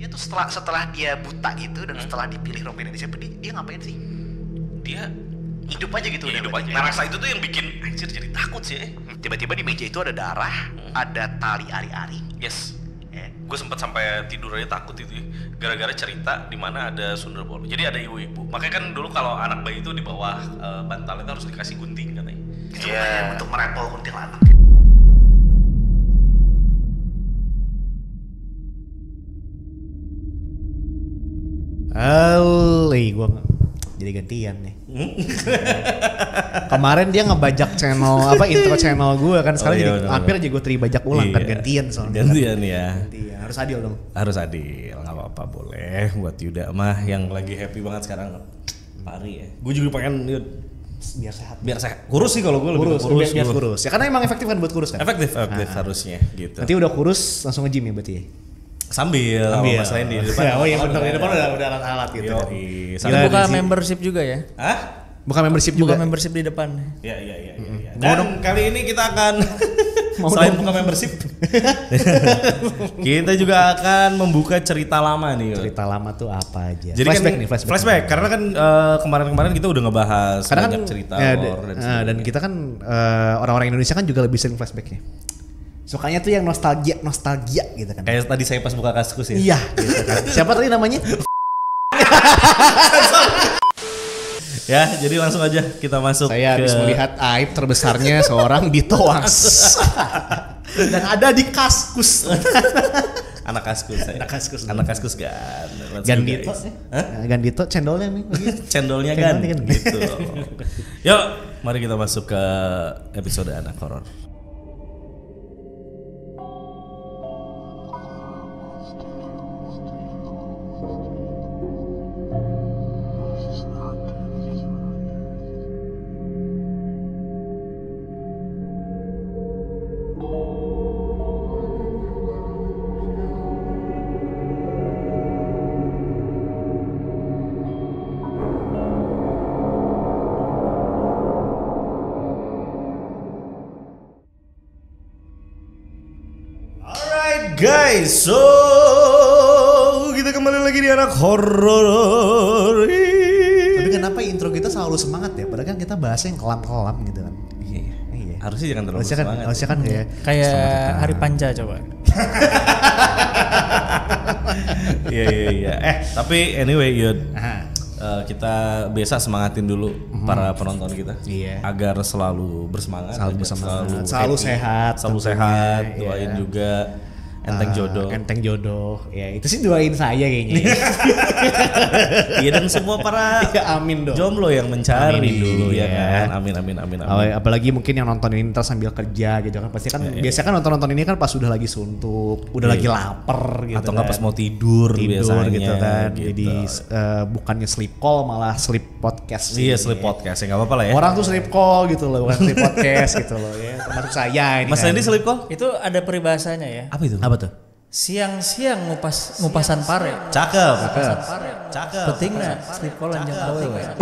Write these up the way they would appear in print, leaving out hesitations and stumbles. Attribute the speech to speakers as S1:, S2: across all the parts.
S1: Dia tuh setelah dia buta gitu dan setelah dipilih Romeo Indonesia, dia ngapain sih?
S2: Dia
S1: hidup aja gitu.
S2: hidup aja. Nah, rasa itu tuh yang bikin anjir jadi takut sih.
S1: Tiba-tiba di meja itu ada darah, ada tali ari-ari.
S2: Yes. Gue sempat sampai tidur aja takut itu ya. Gara-gara cerita di mana ada sundel bolong. Jadi ada ibu-ibu. Makanya kan dulu kalau anak bayi itu di bawah bantal itu harus dikasih gunting katanya.
S1: Itu untuk merempel kuntilanak. Gue jadi gantian nih. Kemarin dia ngebajak channel intro channel gue kan, sekarang jadi hampir aja gue bajak ulang kan, gantian soalnya.
S2: Gantian ya.
S1: Gantian. Harus adil dong.
S2: Harus adil, nggak apa-apa, boleh. Buat Yuda mah yang lagi happy banget sekarang. Pari ya. Gue juga pengen
S1: biar sehat.
S2: Biar sehat. Kurus sih kalau gue lebih kurus.
S1: Biar kurus. Ya karena emang efektif kan buat kurus kan.
S2: Efektif harusnya gitu.
S1: Nanti udah kurus langsung nge-gym ya berarti ya.
S2: Sambil Mas Randy di depan.
S1: Oh iya benar, di depan udah alat-alat gitu.
S3: Kita buka membership juga ya?
S2: Hah?
S1: Buka membership juga.
S3: Buka membership di depan.
S2: Iya. Dan kali ini kita akan selain buka membership, kita juga akan membuka cerita lama nih.
S1: Cerita lama tuh apa aja?
S2: Jadi flashback. Karena kan kemarin kita udah ngebahas banyak cerita lore
S1: dan kita kan orang-orang Indonesia kan juga lebih sering flashbacknya. Sukanya tuh yang nostalgia gitu kan.
S2: Kayak tadi saya pas buka Kaskus ya.
S1: Iya gitu kan. Siapa tadi namanya?
S2: Ya, jadi langsung aja kita masuk.
S1: Saya habis melihat aib terbesarnya seorang Dito Wangs. Dan ada di Kaskus.
S2: Anak Kaskus kan.
S1: Gandito. Gandito cendolnya nih.
S2: Cendolnya kan gitu. Yuk, mari kita masuk ke episode anak horor. Guys, so kita kembali lagi di anak horor.
S1: Tapi kenapa intro kita selalu semangat ya? Padahal kan kita bahasnya yang kelam-kelam gitu kan.
S2: Iya. Harusnya jangan terlalu semangat.
S1: Harusnya kan
S3: kayak Hari Panca coba.
S2: Iya. Tapi anyway, Yud. Kita biasa semangatin dulu para penonton kita.
S1: Iya.
S2: Agar selalu bersemangat,
S1: selalu sehat.
S2: Doain juga enteng jodoh. Ya itu sih doain saya kayaknya. Iya, dan semua para
S1: amin dong.
S2: Jomblo yang mencari dulu ya kan. Amin.
S1: Apalagi mungkin yang nonton ini ntar sambil kerja gitu kan. Pasti kan biasa kan nonton ini kan pas udah lagi suntuk, udah lagi lapar gitu.
S2: Atau nggak pas mau tidur biasanya
S1: gitu kan.
S2: Gitu.
S1: Jadi bukannya sleep call malah sleep podcast.
S2: Iya, sleep podcast ya nggak apa-apa lah ya.
S1: Orang tuh sleep call gitu loh, bukan sleep podcast gitu loh ya. Termasuk saya ini.
S2: Mas Randy sleep call?
S3: Itu ada peribahasanya ya.
S2: Apa itu?
S1: Apa tuh?
S3: Siang-siang ngupasan pare.
S2: Cakep.
S3: Pentingnya sleep call anjang kowe.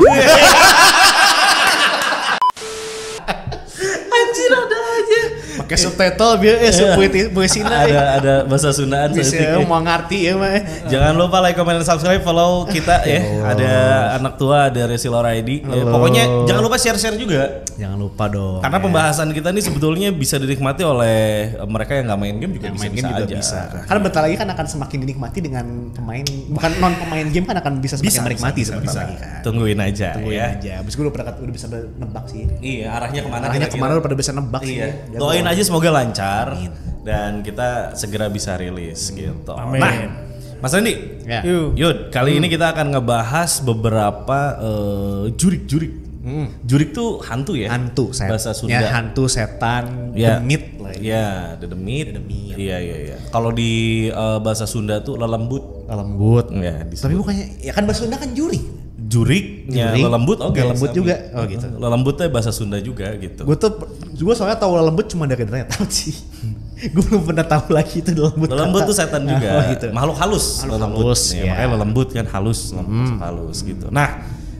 S1: Anjir ada aja. Pakai subtitle biar puisinya
S2: ada bahasa Sundaan
S1: bisa mau ngerti ya mah.
S2: Jangan lupa like, comment, dan subscribe, follow kita ya. Ada anak tua, ada Resilor ID. Pokoknya jangan lupa share juga.
S1: Jangan lupa dong.
S2: Karena pembahasan kita ini sebetulnya bisa dinikmati oleh mereka yang nggak main game juga bisa.
S1: Karena bentar lagi kan akan semakin dinikmati dengan pemain, bukan non pemain game kan akan bisa semakin menikmati sebentar lagi kan.
S2: Tungguin aja.
S1: Abis gue udah bisa nebak sih.
S2: Iya, arahnya kemana?
S1: Udah pada bisa nebak sih.
S2: Doain aja semoga lancar. Amin. Dan kita segera bisa rilis gitu.
S3: Amin.
S2: Nah, Mas Randy, Yud, kali ini kita akan ngebahas beberapa jurik. Jurik tuh hantu ya?
S1: Hantu,
S2: bahasa Sunda.
S1: Ya, hantu, setan, demit lah.
S2: Ya, demit. Iya. Kalau di bahasa Sunda tuh lelembut. Ya,
S1: tapi bukannya, ya kan bahasa Sunda kan jurik.
S2: Juriknya lelembut,
S1: lelembut juga. Oh gitu.
S2: Lelembutnya bahasa Sunda juga gitu.
S1: Gue soalnya tahu lelembut cuma dari internet tahu sih. Gue belum pernah tahu lagi itu lelembut.
S2: Lelembut tuh setan juga.
S1: Gitu.
S2: Makhluk halus.
S1: Makhluk halus.
S2: Ya, makanya lelembut kan halus, halus gitu. Nah,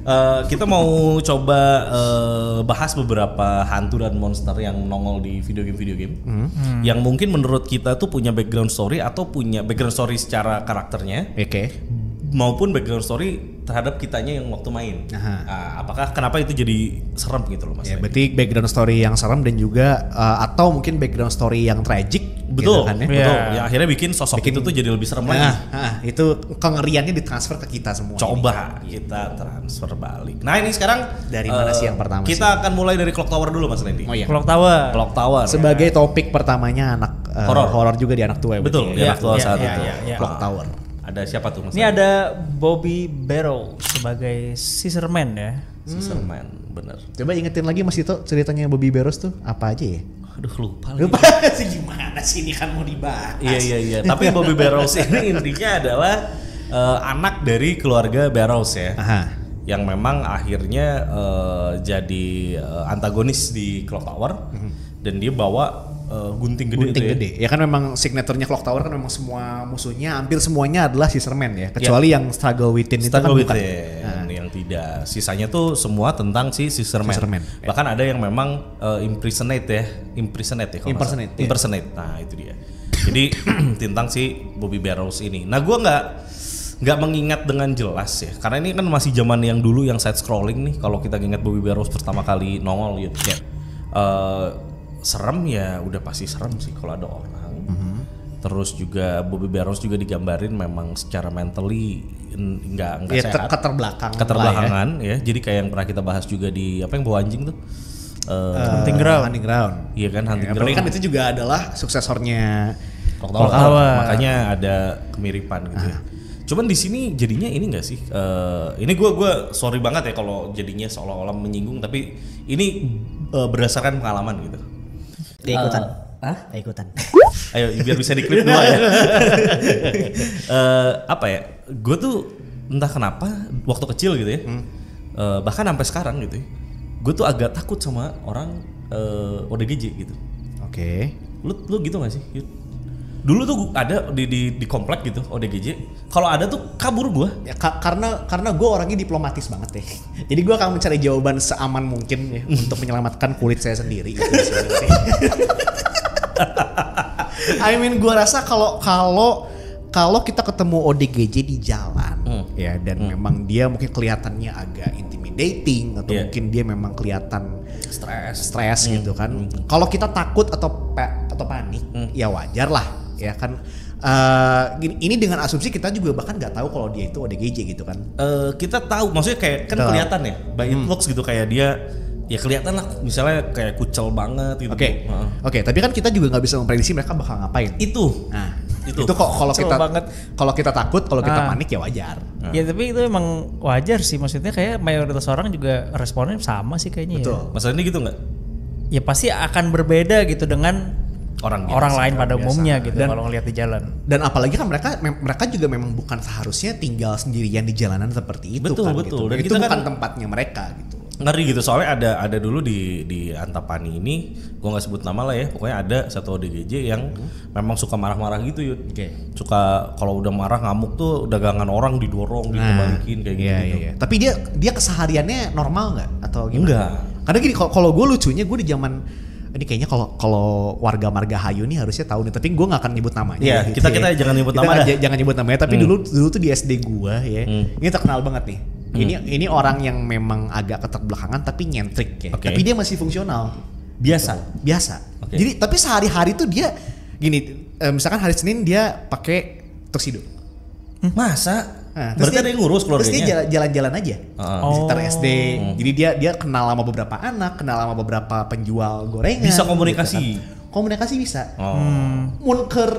S2: Kita mau coba bahas beberapa hantu dan monster yang nongol di video game yang mungkin menurut kita tuh punya background story atau punya background story secara karakternya, maupun background story terhadap kitanya yang waktu main. Apakah kenapa itu jadi serem gitu loh Mas?
S1: Ya, berarti background story yang serem dan juga atau mungkin background story yang tragic.
S2: Betul,
S1: gitu kan, ya?
S2: betul. Ya akhirnya bikin sosok itu tuh jadi lebih serem lagi.
S1: Itu kengeriannya ditransfer ke kita semua.
S2: Coba kita transfer balik. Nah ini sekarang
S1: dari mana sih yang pertama?
S2: Kita akan mulai dari Clock Tower dulu Mas Randy.
S1: Oh iya.
S3: Clock Tower.
S2: Clock Tower.
S1: Sebagai topik pertamanya anak horor juga di anak tua.
S2: Betul, di anak tua saat itu.
S1: Clock Tower.
S2: Ada siapa tuh Mas?
S3: Ini ada Bobby Barrow sebagai Scissorman ya.
S2: Scissorman, bener.
S1: Coba ingetin lagi Mas Tito ceritanya Bobby Barrows tuh apa aja ya?
S2: Aduh lupa
S1: sih gimana sih ini kan mau dibahas.
S2: Iya. Tapi Bobby Barrows ini intinya adalah anak dari keluarga Barrows ya. Yang memang akhirnya jadi antagonis di Clock Tower dan dia bawa gunting gede.
S1: Ya kan memang signaturenya Clock Tower kan memang semua musuhnya hampir semuanya adalah Scissorman ya. Kecuali yang Struggle Within itu kan bukan.
S2: Yang tidak. Sisanya tuh semua tentang si Scissorman. Bahkan ada yang memang impersonate. Nah, itu dia. Jadi tentang si Bobby Barrows ini. Nah, gua nggak mengingat dengan jelas ya. Karena ini kan masih zaman yang dulu yang side scrolling nih. Kalau kita ingat Bobby Barrows pertama kali nongol gitu. Serem ya udah pasti serem sih kalau ada orang. Terus juga Bobby Barrows juga digambarin memang secara mentally nggak sehat. Keterbelakangan ya. Jadi kayak yang pernah kita bahas juga di apa yang bawa anjing tuh.
S1: Hunting Ground.
S2: Iya kan Hunting Ground.
S1: Kan itu juga adalah suksesornya
S2: Clock Tower. Makanya ada kemiripan gitu. Cuman di sini jadinya ini enggak sih? Ini gue sorry banget ya kalau jadinya seolah-olah menyinggung, tapi ini berdasarkan pengalaman gitu.
S3: Ikutan.
S2: Ayo biar bisa diklip dua ya. Apa ya? Gue tuh entah kenapa waktu kecil gitu ya. Bahkan sampai sekarang gitu ya. Gue tuh agak takut sama orang ODGJ gitu.
S1: Oke.
S2: Lu gitu gak sih? Dulu tuh ada di komplek gitu ODGJ. Kalau ada tuh kabur gue.
S1: Ya, karena gue orangnya diplomatis banget ya. Jadi gue akan mencari jawaban seaman mungkin ya untuk menyelamatkan kulit saya sendiri. Gitu, I mean gue rasa kalau kita ketemu ODGJ di jalan ya dan memang dia mungkin kelihatannya agak intimidating atau mungkin dia memang kelihatan stres gitu kan. Kalau kita takut atau panik ya wajar lah ya kan. Ini dengan asumsi kita juga bahkan nggak tahu kalau dia itu ODGJ gitu kan.
S2: Kita tahu maksudnya kayak kan kelihatan ya by it looks gitu kayak dia ya kelihatan lah misalnya kayak kucel banget gitu.
S1: Oke, tapi kan kita juga nggak bisa memprediksi mereka bakal ngapain.
S2: Itu kok
S1: kalau kita takut, kalau kita panik ya wajar.
S3: Ya tapi itu emang wajar sih, maksudnya kayak mayoritas orang juga responnya sama sih kayaknya.
S1: Betul.
S3: Ya.
S2: Masalahnya gitu nggak?
S3: Ya pasti akan berbeda gitu dengan orang lain pada umumnya gitu kalau ngeliat di jalan.
S1: Dan apalagi kan mereka juga memang bukan seharusnya tinggal sendirian di jalanan seperti itu.
S2: Betul.
S1: Gitu. Dan itu bukan tempatnya mereka gitu.
S2: Ngeri gitu soalnya ada dulu di Antapani ini, gua nggak sebut nama lah ya, pokoknya ada satu ODGJ yang memang suka marah-marah gitu Yud. Suka kalau udah marah ngamuk tuh dagangan orang didorong, dibalikin kayak gitu.
S1: Iya. Tapi dia kesehariannya normal nggak atau gimana?
S2: Enggak.
S1: Karena gini kalau gue lucunya gue di zaman ini kayaknya kalau warga Margahayu nih harusnya tahu nih, tapi gue nggak akan nyebut namanya.
S2: Iya,
S1: gitu
S2: kita jangan nyebut nama dah.
S1: Jangan nyebut namanya, tapi dulu tuh di SD gue ya, ini terkenal banget nih. Ini orang yang memang agak keterbelakangan tapi nyentrik ya. Tapi dia masih fungsional.
S2: Biasa.
S1: Jadi tapi sehari-hari tuh dia gini, misalkan hari Senin dia pakai tuxedo.
S2: Masa?
S1: Nah,
S2: berarti ada yang ngurus keluarganya.
S1: Terus dia jalan-jalan aja di sekitar SD. Jadi dia kenal sama beberapa anak, kenal sama beberapa penjual gorengan.
S2: Bisa komunikasi.
S1: Gitu kan. Komunikasi bisa. Munker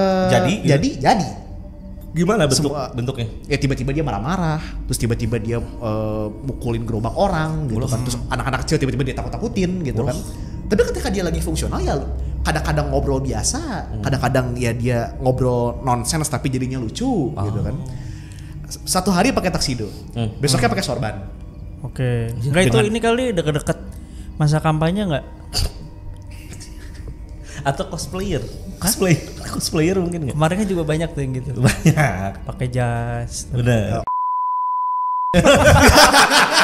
S1: jadi.
S2: Gimana bentuknya?
S1: Ya tiba-tiba dia marah-marah, terus tiba-tiba dia mukulin gerobak orang gitu kan. Terus anak-anak kecil tiba-tiba dia takut-takutin gitu kan. Tapi ketika dia lagi fungsional ya kadang-kadang ngobrol biasa, kadang-kadang ya dia ngobrol nonsens tapi jadinya lucu gitu kan. Satu hari pakai tuxedo, besoknya pakai sorban.
S3: Oke. Enggak itu ini kali deket-deket masa kampanye enggak?
S2: Atau cosplayer mungkin nggak?
S3: Kemarin kan juga banyak tuh yang gitu.
S2: Banyak.
S3: Pakai jas.
S2: Bener.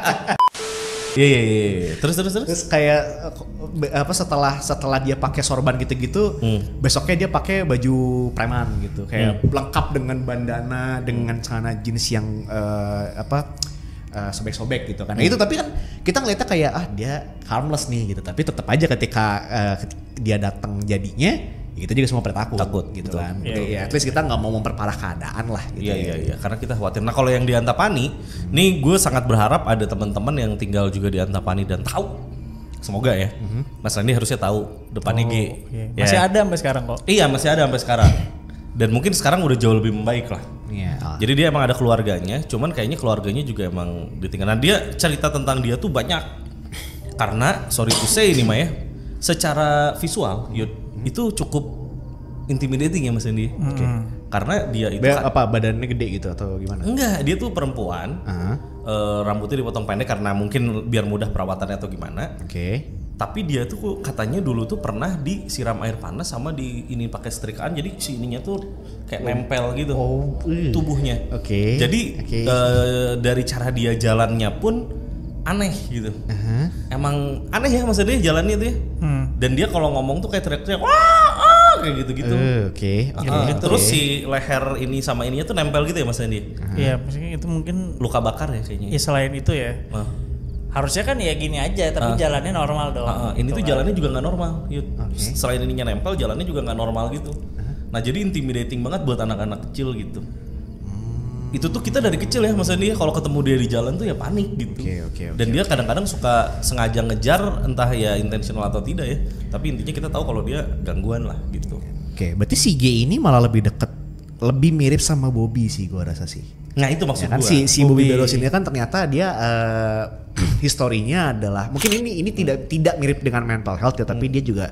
S2: Iya. Terus.
S1: Terus kayak apa setelah dia pakai sorban gitu-gitu, besoknya dia pakai baju preman gitu, kayak lengkap dengan bandana, dengan celana jeans yang sobek-sobek gitu kan. Nah, itu tapi kan kita ngeliatnya kayak dia harmless nih gitu, tapi tetap aja ketika dia datang jadinya kita juga semua pada takut gitu betul. Kan. Ya, at least kita nggak mau memperparah keadaan lah gitu.
S2: Iya, karena kita khawatir. Nah, kalau yang di Antapani, nih gue sangat berharap ada teman-teman yang tinggal juga di Antapani dan tahu. Semoga ya. Mas Randy harusnya tahu depannya G.
S3: Ya. Masih ada sampai sekarang kok.
S2: Iya, masih ada sampai sekarang. Dan mungkin sekarang udah jauh lebih membaik lah.
S1: Iya.
S2: Jadi dia emang ada keluarganya, cuman kayaknya keluarganya juga emang ditinggal. Nah, dia cerita tentang dia tuh banyak. Karena sorry to say ini Maya, secara visual itu cukup intimidating ya Mas Andi. Karena dia itu
S1: badannya gede gitu atau gimana?
S2: Enggak, dia tuh perempuan. Rambutnya dipotong pendek karena mungkin biar mudah perawatannya atau gimana. Tapi dia tuh katanya dulu tuh pernah disiram air panas sama ini pakai setrikaan, jadi si ininya tuh kayak nempel gitu tubuhnya. Jadi dari cara dia jalannya pun aneh gitu. Emang aneh ya maksudnya jalannya tuh ya. Dan dia kalau ngomong tuh kayak teriak-teriak kayak gitu-gitu. Terus si leher ini sama ininya tuh nempel gitu ya Mas Andi?
S3: Iya, maksudnya itu mungkin
S2: luka bakar ya kayaknya.
S3: Ya selain itu ya. Harusnya kan ya gini aja, tapi jalannya normal dong.
S2: Ini tuh jalannya juga nggak normal. Selain ininya nempel, jalannya juga nggak normal gitu. Nah, jadi intimidating banget buat anak-anak kecil gitu. Itu tuh kita dari kecil ya Mas Andi, kalau ketemu dia di jalan tuh ya panik gitu. Dan dia kadang-kadang suka sengaja ngejar, entah ya intentional atau tidak ya. Tapi intinya kita tahu kalau dia gangguan lah gitu.
S1: Berarti si G ini malah lebih mirip sama Bobby sih gua rasa sih.
S2: Nah itu maksud
S1: ya kan,
S2: gua.
S1: Si Bobby Beros ini kan ternyata dia historinya adalah mungkin ini tidak mirip dengan mental health ya, tapi dia juga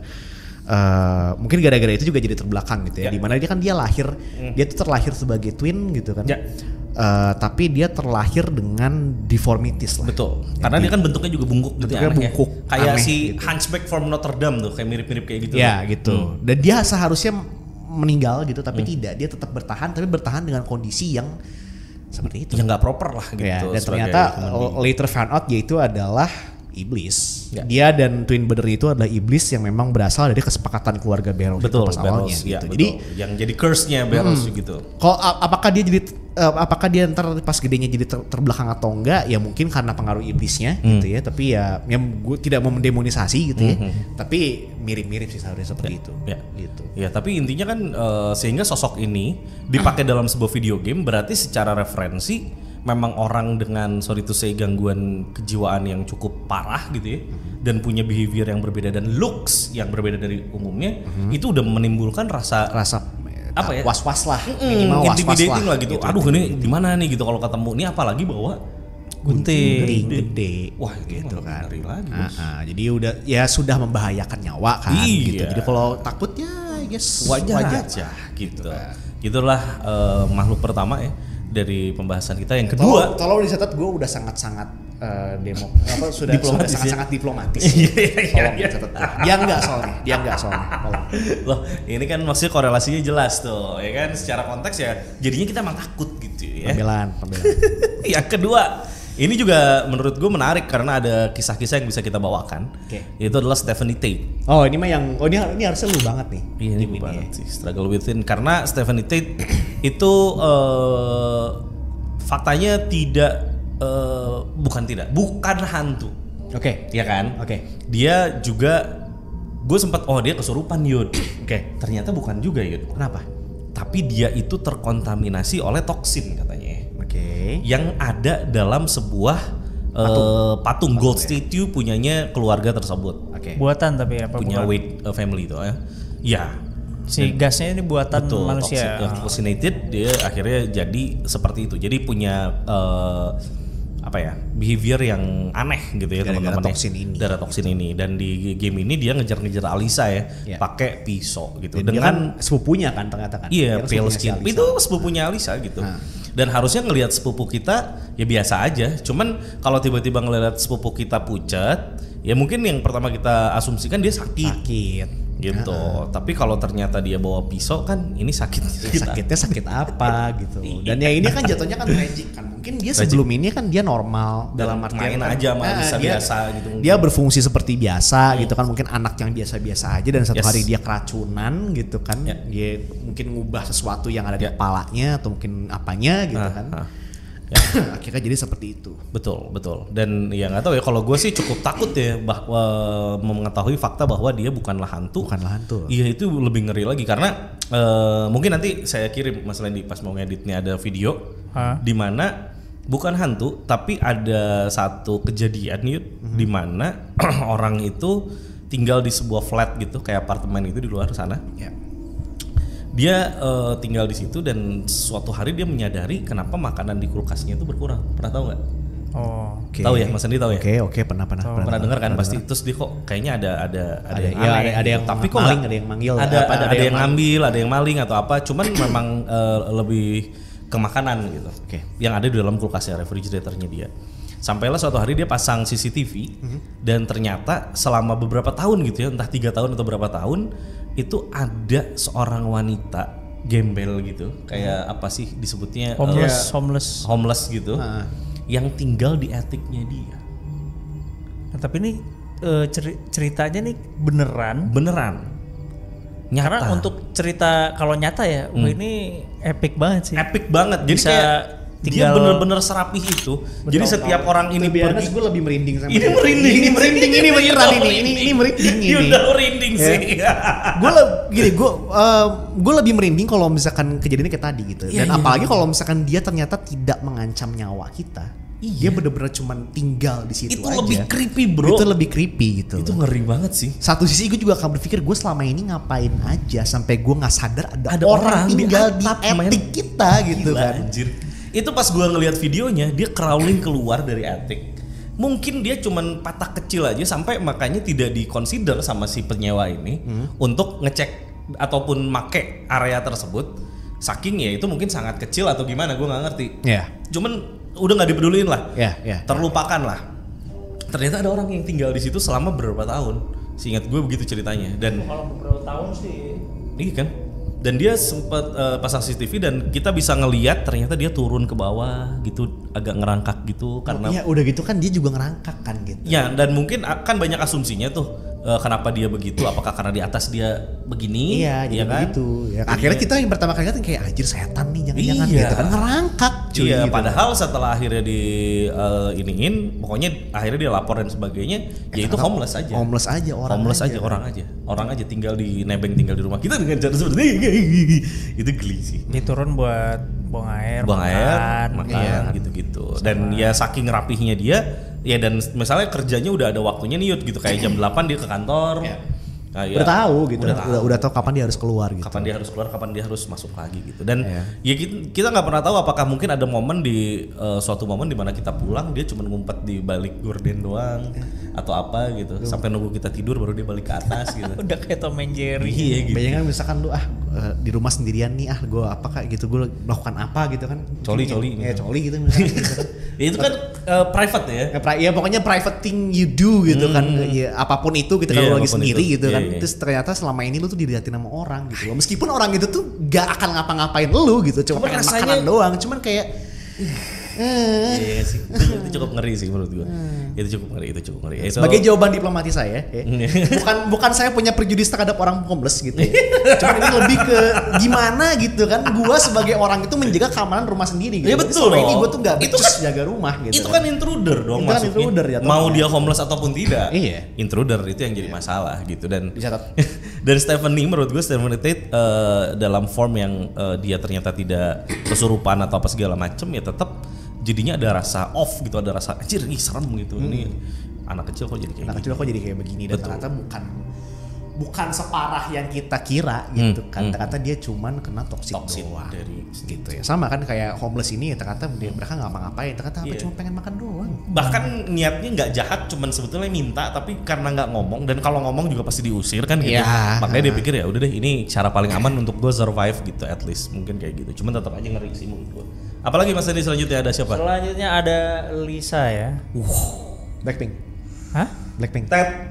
S1: mungkin gara-gara itu juga jadi terbelakang gitu ya. Dimana dia lahir, dia tuh terlahir sebagai twin gitu kan. Tapi dia terlahir dengan deformities lah.
S2: Betul. Karena dia kan bentuknya juga bungkuk gitu ya.
S1: Bungkuk.
S2: Kayak si gitu. Hunchback from Notre Dame tuh, kayak mirip-mirip kayak gitu.
S1: Ya gitu. Dan dia seharusnya meninggal gitu, tapi tidak. Dia tetap bertahan, tapi bertahan dengan kondisi yang seperti itu.
S2: Yang nggak proper lah gitu.
S1: Ya, dan ternyata later found out yaitu adalah iblis. Dia dan twin brother itu adalah iblis yang memang berasal dari kesepakatan keluarga Beros pas awalnya.
S2: Ya,
S1: gitu.
S2: Jadi yang jadi curse-nya Beros gitu.
S1: Kalau apakah dia ntar pas gedenya jadi terbelakang atau enggak, ya mungkin karena pengaruh iblisnya gitu ya. Tapi ya gue tidak mau mendemonisasi gitu ya. Tapi mirip-mirip sih seharusnya seperti itu. Gitu.
S2: Ya, tapi intinya kan sehingga sosok ini dipakai dalam sebuah video game berarti secara referensi memang orang dengan sorry to say gangguan kejiwaan yang cukup parah gitu ya, dan punya behavior yang berbeda dan looks yang berbeda dari umumnya, itu udah menimbulkan rasa apa ya,
S1: was-was lah, minimal
S2: intimidating lah gitu. Aduh ini gimana nih gitu kalau ketemu, ini apalagi bawa gunting
S1: gede.
S2: Wah gitu kan.
S1: Jadi udah ya sudah membahayakan nyawa kan gitu. Jadi kalau takutnya
S2: wajar aja gitu. Gitulah makhluk pertama ya dari pembahasan kita. Yang kedua,
S1: tolong dicatat, gue udah sangat-sangat sudah sangat-sangat diplomatis. Tolong dicatat. Dia enggak soalnya.
S2: Loh, ini kan maksudnya korelasinya jelas tuh, ya kan? Secara konteks ya, jadinya kita emang takut gitu ya.
S1: Pembelaan.
S2: Yang kedua, ini juga menurut gue menarik karena ada kisah-kisah yang bisa kita bawakan. Itu adalah Stephanie Tate.
S1: Oh, ini mah ini harusnya lu banget nih.
S2: Iya, ini gue banget sih. Struggle Within, karena Stephanie Tate itu faktanya bukan hantu. Iya kan? Dia juga gue sempat dia kesurupan Yud. Ternyata bukan juga Yud.
S1: Kenapa?
S2: Tapi dia itu terkontaminasi oleh toksin katanya. Yang ada dalam sebuah patung gold statue punyanya keluarga tersebut.
S3: Buatan tapi apa?
S2: Punya Wade family itu ya. Ya.
S3: Si gasnya ini buatan manusia.
S2: Toxinated, dia akhirnya jadi seperti itu. Jadi punya behavior yang aneh gitu ya teman-teman. Darah toksin ini. Dan di game ini dia ngejar-ngejar Alisa ya, pakai pisau gitu.
S1: Dan dengan sepupunya kan ternyata kan.
S2: Iya, pale skin. Itu sepupunya Alisa gitu. Dan harusnya ngelihat sepupu kita ya biasa aja. Cuman kalau tiba-tiba ngelihat sepupu kita pucat, ya mungkin yang pertama kita asumsikan dia sakit gitu. Tapi kalau ternyata dia bawa pisau kan, ini sakitnya
S1: sakit apa gitu. Dan yang ini kan jatuhnya kan tragic kan. mungkin dia sebelum ini kan dia normal dalam artian
S2: main aja bisa biasa gitu.
S1: Dia berfungsi seperti biasa gitu kan, mungkin anak yang biasa-biasa aja dan satu hari dia keracunan gitu kan. Dia mungkin ngubah sesuatu yang ada di kepalanya atau mungkin apanya gitu kan. Akhirnya jadi seperti itu. Betul.
S2: Dan ya nggak tahu ya, kalau gue sih cukup takut ya bahwa mengetahui fakta bahwa dia bukanlah hantu. Iya, itu lebih ngeri lagi karena mungkin nanti saya kirim Mas Lendi pas mau ngeditnya ada video di mana bukan hantu tapi ada satu kejadian di mana orang itu tinggal di sebuah flat gitu kayak apartemen itu di luar sana. Dia tinggal di situ dan suatu hari dia menyadari kenapa makanan di kulkasnya itu berkurang. Pernah tahu nggak? Tahu ya, Mas Andi tahu ya?
S1: Oke, pernah
S2: dengar kan pasti. Terus dia kok kayaknya ada
S1: yang
S2: tapi kok
S1: maling, ada yang manggil,
S2: ada yang ngambil, ada yang maling atau apa. Cuman memang lebih ke makanan gitu. Yang ada di dalam kulkasnya, refrigeratornya dia. Sampailah suatu hari dia pasang CCTV dan ternyata selama beberapa tahun gitu ya, entah 3 tahun atau berapa tahun, itu ada seorang wanita gembel gitu, kayak apa sih disebutnya, homeless gitu, yang tinggal di attiknya dia.
S3: Nah, tapi ini ceritanya nih beneran nyata. Karena untuk cerita kalau nyata ya, ini epic banget sih.
S2: Epic banget. Jadi kayak dia bener-bener serapih itu. Jadi setiap orang ini pergi,
S1: gue lebih merinding sama
S2: ini merinding
S1: ini beneran ini merinding ini.
S2: Udah merinding sih.
S1: Gue lebih merinding kalau misalkan kejadiannya kayak tadi gitu. Dan apalagi kalau misalkan dia ternyata tidak mengancam nyawa kita. Dia bener-bener cuman tinggal di situ
S2: itu
S1: aja.
S2: Lebih creepy bro.
S1: Itu lebih creepy gitu.
S2: Itu ngeri banget sih.
S1: Satu sisi gue juga akan berpikir gue selama ini ngapain aja sampai gue nggak sadar ada orang tinggal di attic kita gitu. Gila, kan.
S2: Anjir. Itu pas gue ngelihat videonya dia crawling keluar dari attic. Mungkin dia cuman patah kecil aja sampai makanya tidak dikonsider sama si penyewa ini untuk ngecek ataupun make area tersebut. Saking ya itu mungkin sangat kecil atau gimana gue nggak ngerti. Cuman udah nggak dipeduliin lah. Terlupakan lah. Ternyata ada orang yang tinggal di situ selama beberapa tahun. Seingat gue begitu ceritanya. Dan
S3: kalau beberapa tahun sih.
S2: Iya kan. Dan dia sempat pasang CCTV dan kita bisa ngelihat ternyata dia turun ke bawah gitu, agak ngerangkak gitu karena
S1: udah gitu kan dia juga ngerangkak kan gitu.
S2: Ya, dan mungkin akan banyak asumsinya tuh kenapa dia begitu, apakah karena di atas dia begini?
S1: Iya, jadi kan? Begitu. Ya, akhirnya kita yang pertama kali lihat kayak anjir setan nih jangan-jangan gitu kan ngerangkak cuy.
S2: Iya,
S1: gitu.
S2: Padahal setelah akhirnya di iniin, pokoknya akhirnya dia lapor dan sebagainya, ya itu homeless aja. Orang aja tinggal di nebeng, tinggal di rumah kita dengan cara seperti ini. Itu geli sih.
S3: Dia turun buat buang air,
S2: makan gitu-gitu. Dan ya saking rapihnya dia, ya dan misalnya kerjanya udah ada waktunya nih gitu kayak jam 8 dia ke kantor. Nah,
S1: udah tahu gitu. Udah tahu kapan dia harus keluar gitu.
S2: Kapan dia harus masuk lagi gitu. Dan ya kita nggak pernah tahu apakah mungkin ada momen di suatu momen di mana kita pulang dia cuma ngumpet di balik gorden doang atau apa gitu. Sampai nunggu kita tidur baru dia balik ke atas gitu.
S3: Udah kayak Tom and Jerry.
S2: Iya gitu.
S1: Bayangkan misalkan lu di rumah sendirian nih gue apa kayak gitu, gue melakukan apa gitu kan.
S2: Coli
S1: gitu misalkan.
S2: Itu kan private ya.
S1: Ya pokoknya private thing you do gitu kan. Ya, apapun itu gitu kalau lagi sendiri gitu kan. Terus ternyata selama ini lu tuh dilihatin sama orang gitu loh. Meskipun orang itu tuh gak akan ngapa-ngapain lu gitu, cuma pengen makanan doang. Cuman kayak
S2: iya sih, itu cukup ngeri sih menurut gue. Itu cukup ngeri.
S1: Sebagai jawaban diplomatis saya, bukan saya punya prejudis terhadap orang homeless gitu. Cuman ini lebih ke gimana gitu kan. Gua sebagai orang itu menjaga keamanan rumah sendiri gitu.
S2: Ya betul.
S1: Selama ini gua tuh gak becus jaga rumah gitu.
S2: Itu kan intruder dong masuknya. Intruder, ya, mau dia homeless ataupun tidak.
S1: Iya.
S2: Intruder itu yang jadi masalah gitu. Dan dan Stephanie menurut gue Tate dalam form yang dia ternyata tidak kesurupan atau apa segala macem ya tetap jadinya ada rasa off gitu, ada rasa anjir nih serem gitu. Ini anak kecil kok jadi kayak begini. Dan ternyata bukan separah yang kita kira gitu kan. Ternyata dia cuman kena toxic doang dari
S1: gitu ya. Sama kan kayak homeless ini ternyata mereka nggak ngapa-ngapain, ternyata cuma pengen makan doang.
S2: Bahkan niatnya nggak jahat, cuman sebetulnya minta tapi karena nggak ngomong, dan kalau ngomong juga pasti diusir kan gitu. Makanya dia pikir ya udah deh ini cara paling aman untuk gue survive gitu, at least mungkin kayak gitu. Cuman tetap aja ngeri sih menurut gue. Apalagi Mas Edi selanjutnya ada siapa?
S3: Selanjutnya ada Lisa ya.
S1: Blackpink.
S3: Hah?
S1: Blackpink.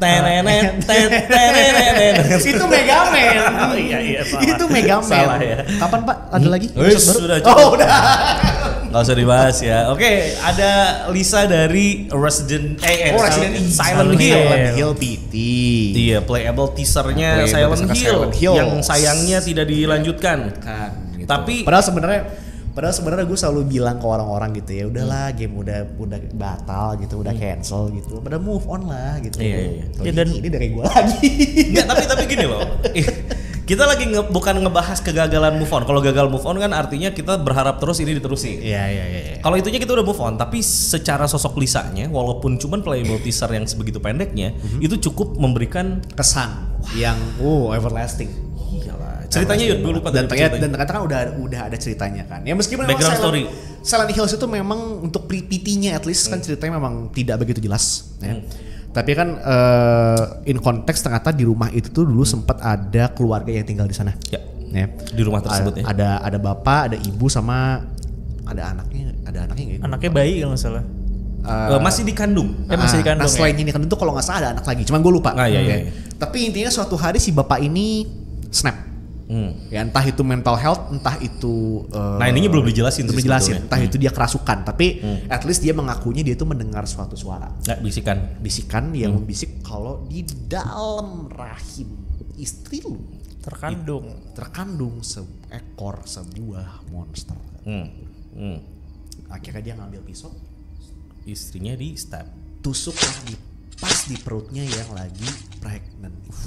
S2: Itu Megaman.
S1: Oh iya salah. Itu Megaman.
S2: Salah ya.
S1: Kapan Pak? Ada lagi?
S2: Sudah.
S1: Oh udah.
S2: Nggak usah dibahas ya. Oke, ada Lisa dari Silent Hill PT. Iya, playable teasernya Silent Hill yang sayangnya tidak dilanjutkan.
S1: Gitu.
S2: Tapi
S1: padahal sebenarnya gue selalu bilang ke orang-orang gitu ya, udahlah game udah batal gitu, udah cancel gitu, pada move on lah gitu.
S2: Iya.
S1: Ya, dan ini dari gue lagi.
S2: Enggak, tapi gini loh. Kita lagi bukan ngebahas kegagalan move on. Kalau gagal move on kan artinya kita berharap terus ini diterusin.
S1: Iya.
S2: Kalau itunya kita udah move on, tapi secara sosok Lisanya, walaupun cuman playable teaser yang sebegitu pendeknya, itu cukup memberikan
S1: kesan yang everlasting.
S2: Iyalah. Ceritanya gue lupa
S1: dan ternyata kan udah ada ceritanya kan. Ya meskipun
S2: background story.
S1: Silent Hills itu memang untuk PT-nya at least kan ceritanya memang tidak begitu jelas. Ya. Tapi kan in konteks ternyata di rumah itu tuh dulu sempat ada keluarga yang tinggal di sana.
S2: Ya. Di rumah tersebut ya.
S1: Ada bapak, ada ibu sama ada anaknya nggak?
S3: Anaknya bayi kalau nggak salah.
S2: Masih dikandung.
S3: Masih dikandung.
S1: Nah selain dikandung tuh kalau nggak salah ada anak lagi. Cuman gue lupa.
S2: Iya.
S1: Tapi intinya suatu hari si bapak ini snap. Ya entah itu mental health, entah itu
S2: nah ininya belum dijelasin
S1: entah itu dia kerasukan, tapi at least dia mengakunya dia itu mendengar suatu suara. Bisikan yang membisik kalau di dalam rahim istri lu terkandung seekor sebuah monster. Akhirnya dia ngambil pisau,
S2: istrinya di stab,
S1: tusuklah pas di perutnya yang lagi pregnant itu.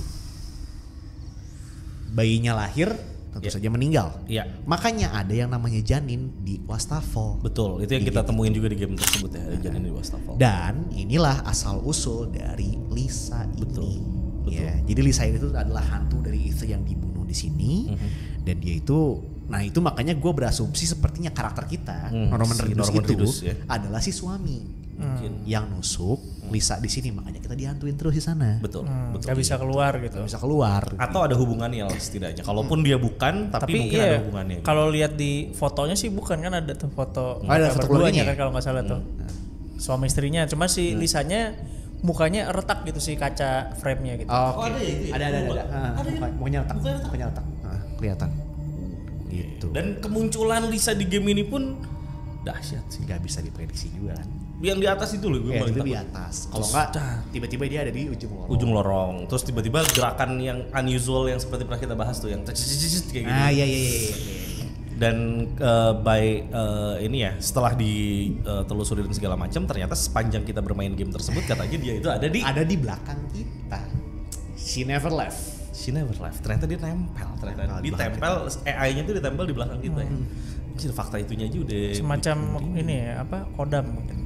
S1: Bayinya lahir tentu saja meninggal. Makanya ada yang namanya janin di wastafel.
S2: Betul, itu yang kita temuin juga di game tersebut ya, ada janin di wastafel.
S1: Dan inilah asal usul dari Lisa ini. Betul. Ya, jadi Lisa itu adalah hantu dari istri yang dibunuh di sini. Dan dia itu, nah itu makanya gue berasumsi sepertinya karakter kita Norman Reedus itu adalah si suami. Yang nusuk Lisa di sini, makanya kita dihantuin terus di sana.
S2: Betul.
S3: Gak bisa keluar gitu.
S1: Gak bisa keluar.
S2: Atau ada hubungannya lah setidaknya. Kalaupun dia bukan, tapi mungkin ada hubungannya.
S3: Kalau lihat di fotonya sih bukan, kan ada tuh foto.
S1: Ada foto keluarganya
S3: kan kalau nggak salah tuh. Suami istrinya, cuma si Lisanya mukanya retak gitu sih kaca frame-nya gitu.
S1: Ada ya itu. Ada. Mukanya retak. Kelihatan. Gitu.
S2: Dan kemunculan Lisa di game ini pun dahsyat sih.
S1: Gak bisa diprediksi juga kan.
S2: Yang di atas itu loh gue paling
S1: takut. Di atas. Kalau enggak tiba-tiba dia ada di ujung lorong.
S2: Terus tiba-tiba gerakan yang unusual yang seperti pernah kita bahas tuh yang kayak gitu.
S1: Iya.
S2: Dan ini ya setelah ditelusuri dan segala macam, ternyata sepanjang kita bermain game tersebut katanya dia itu ada di
S1: belakang kita. She never left.
S2: Ternyata dia nempel. Ditempel AI-nya tuh ditempel di belakang kita ya. Jadi fakta itunya aja udah
S3: semacam ini ya, kodam mungkin.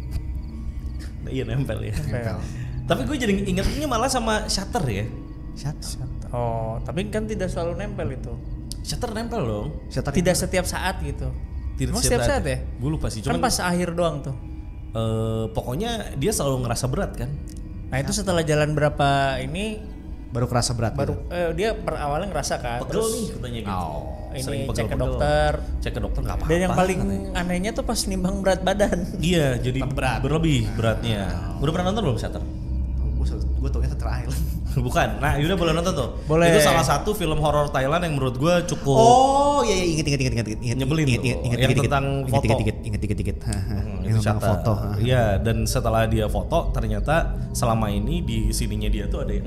S2: Nah, iya nempel ya. Tapi gue jadi ingetnya malah sama Shutter ya.
S3: Shutter. Oh, tapi kan tidak selalu nempel itu.
S2: Shutter nempel dong.
S3: Tidak setiap saat gitu.
S2: Tidak
S3: setiap saat ya?
S2: Gue lupa sih.
S3: Kan pas akhir doang tuh.
S2: Pokoknya dia selalu ngerasa berat kan.
S3: Nah itu setelah jalan berapa ini
S1: baru kerasa berat.
S3: Dia awalnya ngerasa kan.
S2: Pegel nih katanya gitu.
S3: Ini cek ke dokter
S2: nggak apa-apa.
S3: Dan yang paling anehnya tuh pas nimbang berat badan.
S2: Iya, jadi berlebih beratnya. Udah pernah nonton belum Shutter?
S1: Gue taunya Shutter Island.
S2: Bukan. Nah, Yuda boleh nonton tuh.
S3: Boleh.
S2: Itu salah satu film horor Thailand yang menurut gue cukup.
S1: Oh iya, inget.
S2: Nyebelin tuh. Yang tentang foto.
S1: Inget dikit.
S2: Yang tentang foto. Iya, dan setelah dia foto ternyata selama ini di sininya dia tuh ada yang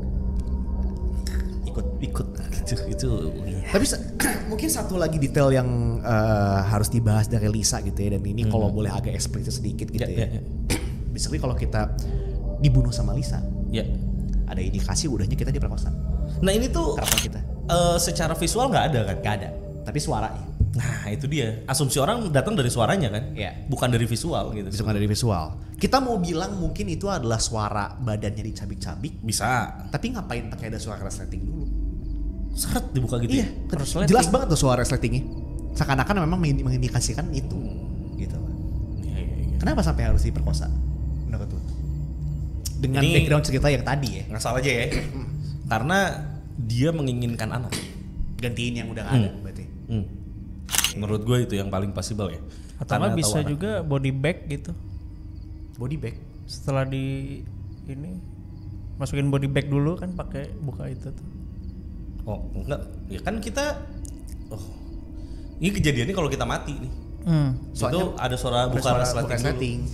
S2: ikut gitu.
S1: Tapi mungkin satu lagi detail yang harus dibahas dari Lisa gitu ya, dan ini kalau boleh agak eksplisit sedikit gitu ya. Basically kalau kita dibunuh sama Lisa, ada indikasi udahnya kita diperkosa.
S2: Nah ini tuh
S1: karakter kita.
S2: Secara visual nggak ada kan?
S1: Nggak ada. Tapi suaranya.
S2: Nah itu dia. Asumsi orang datang dari suaranya kan?
S1: Iya.
S2: Bukan dari visual gitu.
S1: Bukan dari visual. Kita mau bilang mungkin itu adalah suara badannya dicabik-cabik.
S2: Bisa.
S1: Tapi ngapain pakai ada suara resleting dulu?
S2: Seret dibuka gitu.
S1: Iya. Jelas banget tuh suara resletingnya. Seakan-akan memang mengindikasikan itu. Gitu. Iya. Kenapa sampai harus diperkosa? Menurut lu? Dengan background cerita yang tadi ya.
S2: Ngasal aja ya. Karena dia menginginkan anak.
S1: Gantiin yang udah ada berarti.
S2: Menurut gue itu yang paling possible ya.
S3: Atau nggak bisa juga body bag gitu.
S1: Body bag?
S3: Setelah di ini masukin body bag dulu kan pakai buka itu tuh.
S2: Oh enggak, ya kan kita ini kejadiannya kalau kita mati nih. Itu ada suara buka resleting.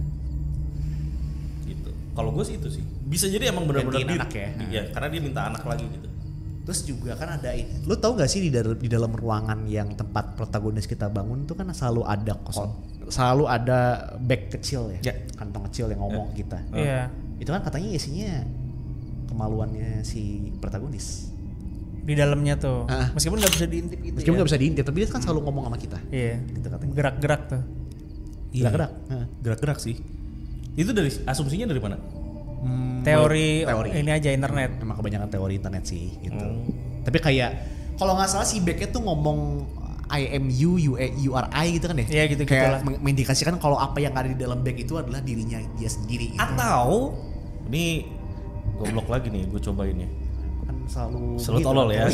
S2: Gitu. Kalau gue sih itu sih. Bisa jadi emang benar-benar
S1: anak ya.
S2: Iya, karena dia minta anak lagi gitu.
S1: Terus juga kan ada ini. Lu tahu gak sih di dalam ruangan yang tempat protagonis kita bangun tuh kan selalu ada selalu ada bag kecil ya, kantong kecil yang ngomong kita.
S3: Iya.
S1: Itu kan katanya isinya kemaluannya si protagonis.
S3: Di dalamnya tuh. Meskipun nggak bisa diintip gitu.
S1: Meskipun nggak bisa diintip, tapi dia kan selalu ngomong sama kita.
S3: Iya.
S1: Gitu katanya.
S3: Gerak-gerak tuh.
S1: Gerak-gerak.
S2: Gerak-gerak sih. Itu dari asumsinya dari mana?
S3: Teori ini aja internet.
S1: Emang kebanyakan teori internet sih gitu. Tapi kayak kalau nggak salah si backnya tuh ngomong I am you are I gitu kan ya?
S3: Iya gitu
S1: kayak mengindikasikan kalau apa yang ada di dalam bag itu adalah dirinya dia sendiri. Gitu.
S2: Atau ini goblok lagi nih, gue cobain ya.
S1: Kan selalu
S2: tolol ya.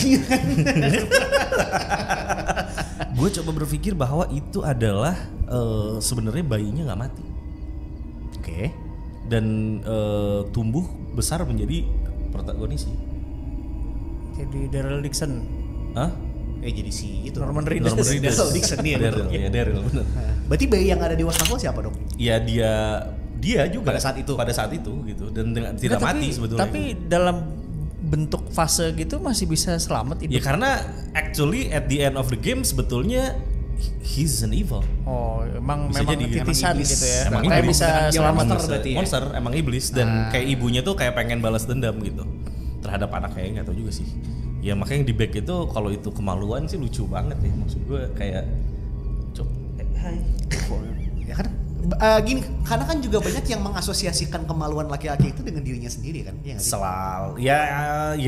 S2: Gue coba berpikir bahwa itu adalah sebenarnya bayinya nggak mati.
S1: Oke.
S2: Dan tumbuh besar menjadi protagonis.
S3: Jadi Daryl Dixon.
S2: Hah?
S1: Jadi si itu
S3: Norman Reedus.
S1: Daryl Dixon dia.
S2: Daryl benar.
S1: Berarti bayi yang ada di wastafel siapa dong?
S2: Iya dia juga
S1: pada saat itu
S2: gitu dan tidak mati sebetulnya.
S3: Tapi dalam bentuk fase gitu masih bisa selamat hidup.
S2: Ya karena actually at the end of the game sebetulnya he's an evil.
S3: Oh, memang
S2: jadi,
S3: titisan gitu ya.
S2: Emang
S3: kayak
S2: iblis,
S3: bisa selamat
S1: berarti ya.
S2: Monster emang iblis dan kayak ibunya tuh kayak pengen balas dendam gitu terhadap anaknya, nggak tahu juga sih. Ya makanya di back itu kalau itu kemaluan sih lucu banget ya, maksud gue kayak hai.
S1: Ya kan gini, karena kan juga banyak yang mengasosiasikan kemaluan laki-laki itu dengan dirinya sendiri kan? Iya nggak sih?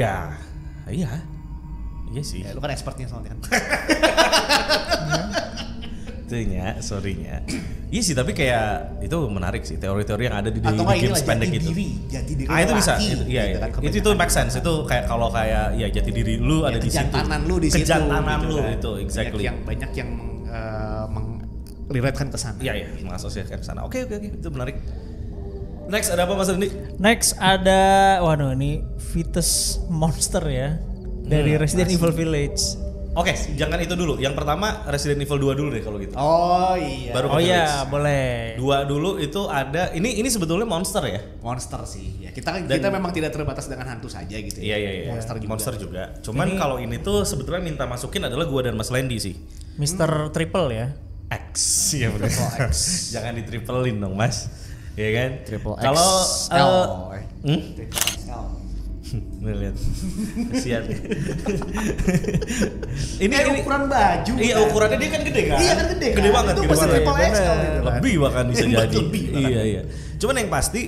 S2: Iya sih.
S1: Ya, lu kan expertnya soalnya kan.
S2: Sorry-nya. Iya sih, tapi kayak itu menarik sih teori-teori yang ada di game pendek itu.
S1: Jati diri
S2: itu bisa.
S1: Iya.
S2: Gitu itu make sense. Itu kayak kalau kayak ya jati diri lu ada di situ.
S1: Kejantanan lu di situ.
S2: Kejantanan lu
S1: kan.
S2: itu exactly.
S1: Banyak yang meliratkan ke sana.
S2: Iya, mengasosiasikan ke sana. Oke, itu menarik. Next ada apa Mas Rendi?
S3: Next ada ini Fetus Monster ya. Dari Resident Evil Village.
S2: Oke, jangan itu dulu. Yang pertama Resident Evil 2 dulu deh kalau gitu.
S1: Oh iya.
S3: Baru boleh.
S2: 2 dulu itu ada. Ini sebetulnya monster ya?
S1: Monster sih. Ya, kita memang tidak terbatas dengan hantu saja gitu ya.
S2: Iya. Monster juga. Cuman kalau ini tuh sebetulnya minta masukin adalah gua dan Mas Lendi sih.
S3: Mr. Triple ya.
S2: X. Iya benar. X. Jangan ditriplein dong, Mas. Iya kan?
S1: Triple X.
S2: Kalau
S1: Triple XL.
S2: Lihat. Kasihan.
S1: ini ukuran baju.
S2: Iya, ukurannya dia kan gede kan?
S1: Iya kan gede.
S2: Gede banget.
S1: Itu pasti Triple XL gitu.
S2: Lebih bahkan bisa jadi. Iya. Cuman yang pasti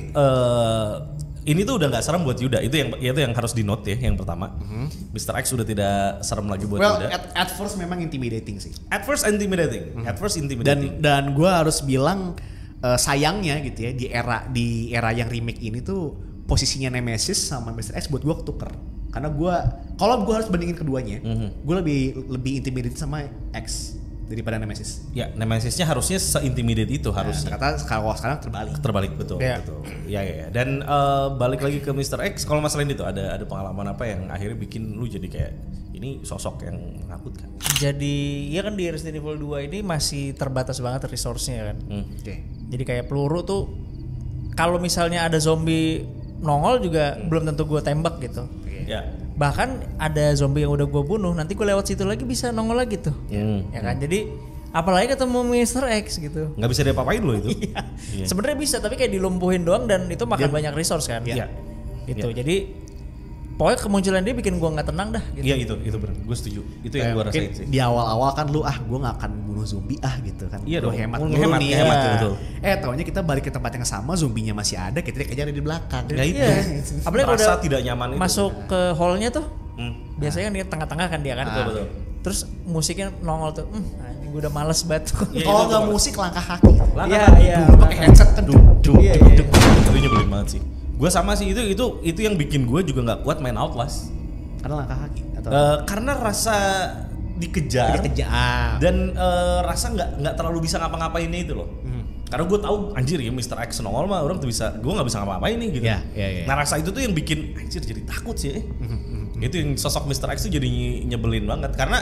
S2: ini tuh udah nggak serem buat Yuda. Itu yang harus di note ya, yang pertama. Mr. X sudah tidak serem lagi buat Yuda.
S1: At first memang intimidating sih.
S2: At first intimidating.
S1: Dan gue harus bilang sayangnya gitu ya di era yang remake ini tuh posisinya Nemesis sama Mr. X buat gue ketuker. Karena kalau gue harus bandingin keduanya, gue lebih intimidated sama X daripada Nemesis.
S2: Ya, Nemesisnya harusnya se-intimidate itu harusnya.
S1: Kata kalau sekarang terbalik
S2: betul. Ya. Dan balik lagi ke Mr. X, kalau masalah ini tuh ada pengalaman apa yang akhirnya bikin lu jadi kayak ini sosok yang menakutkan?
S3: Jadi ya kan di Resident Evil 2 ini masih terbatas banget resource-nya kan. Jadi kayak peluru tuh kalau misalnya ada zombie nongol juga belum tentu gue tembak gitu.
S2: Ya.
S3: Bahkan ada zombie yang udah gue bunuh, nanti gue lewat situ lagi bisa nongol lagi tuh. Ya kan, jadi apalagi ketemu Mr. X gitu.
S2: Nggak bisa diapa-apain loh itu.
S3: Iya. Sebenarnya bisa, tapi kayak dilumpuhin doang dan itu makan banyak resource kan.
S2: Iya.
S3: Gitu. Jadi pokoknya kemunculan dia bikin gue nggak tenang dah. Gitu.
S2: Iya itu benar, gue setuju. Itu yang gue rasain sih.
S1: Di awal-awal kan gue nggak akan bunuh zombie gitu kan.
S2: Iya dong.
S1: Hemat
S2: nih.
S1: Betul. Taunya kita balik ke tempat yang sama, zombinya masih ada, kita kejar di belakang.
S2: Ya itu.
S3: Apalagi kalau udah
S2: tidak nyaman itu.
S3: Masuk ke hallnya tuh, biasanya kan dia tengah-tengah kan dia kan.
S2: Betul.
S3: Terus musiknya nongol tuh, gue udah males banget.
S1: Kalau nggak musik langkah kaki.
S3: Iya.
S1: Lu pakai headset kan.
S3: Iya.
S2: Itu nyebelin banget sih. Gue sama sih itu yang bikin gue juga nggak kuat main Outlast.
S1: Karena langkah kaki atau
S2: karena rasa dikejar dan rasa nggak terlalu bisa ngapa-ngapainnya itu loh. Karena gue tahu anjir ya Mr. X nongol mah orang tuh bisa, gue nggak bisa ngapa-ngapain nih gitu. Nah rasa itu tuh yang bikin anjir jadi takut sih. Itu yang sosok Mr. X tuh jadi nyebelin banget karena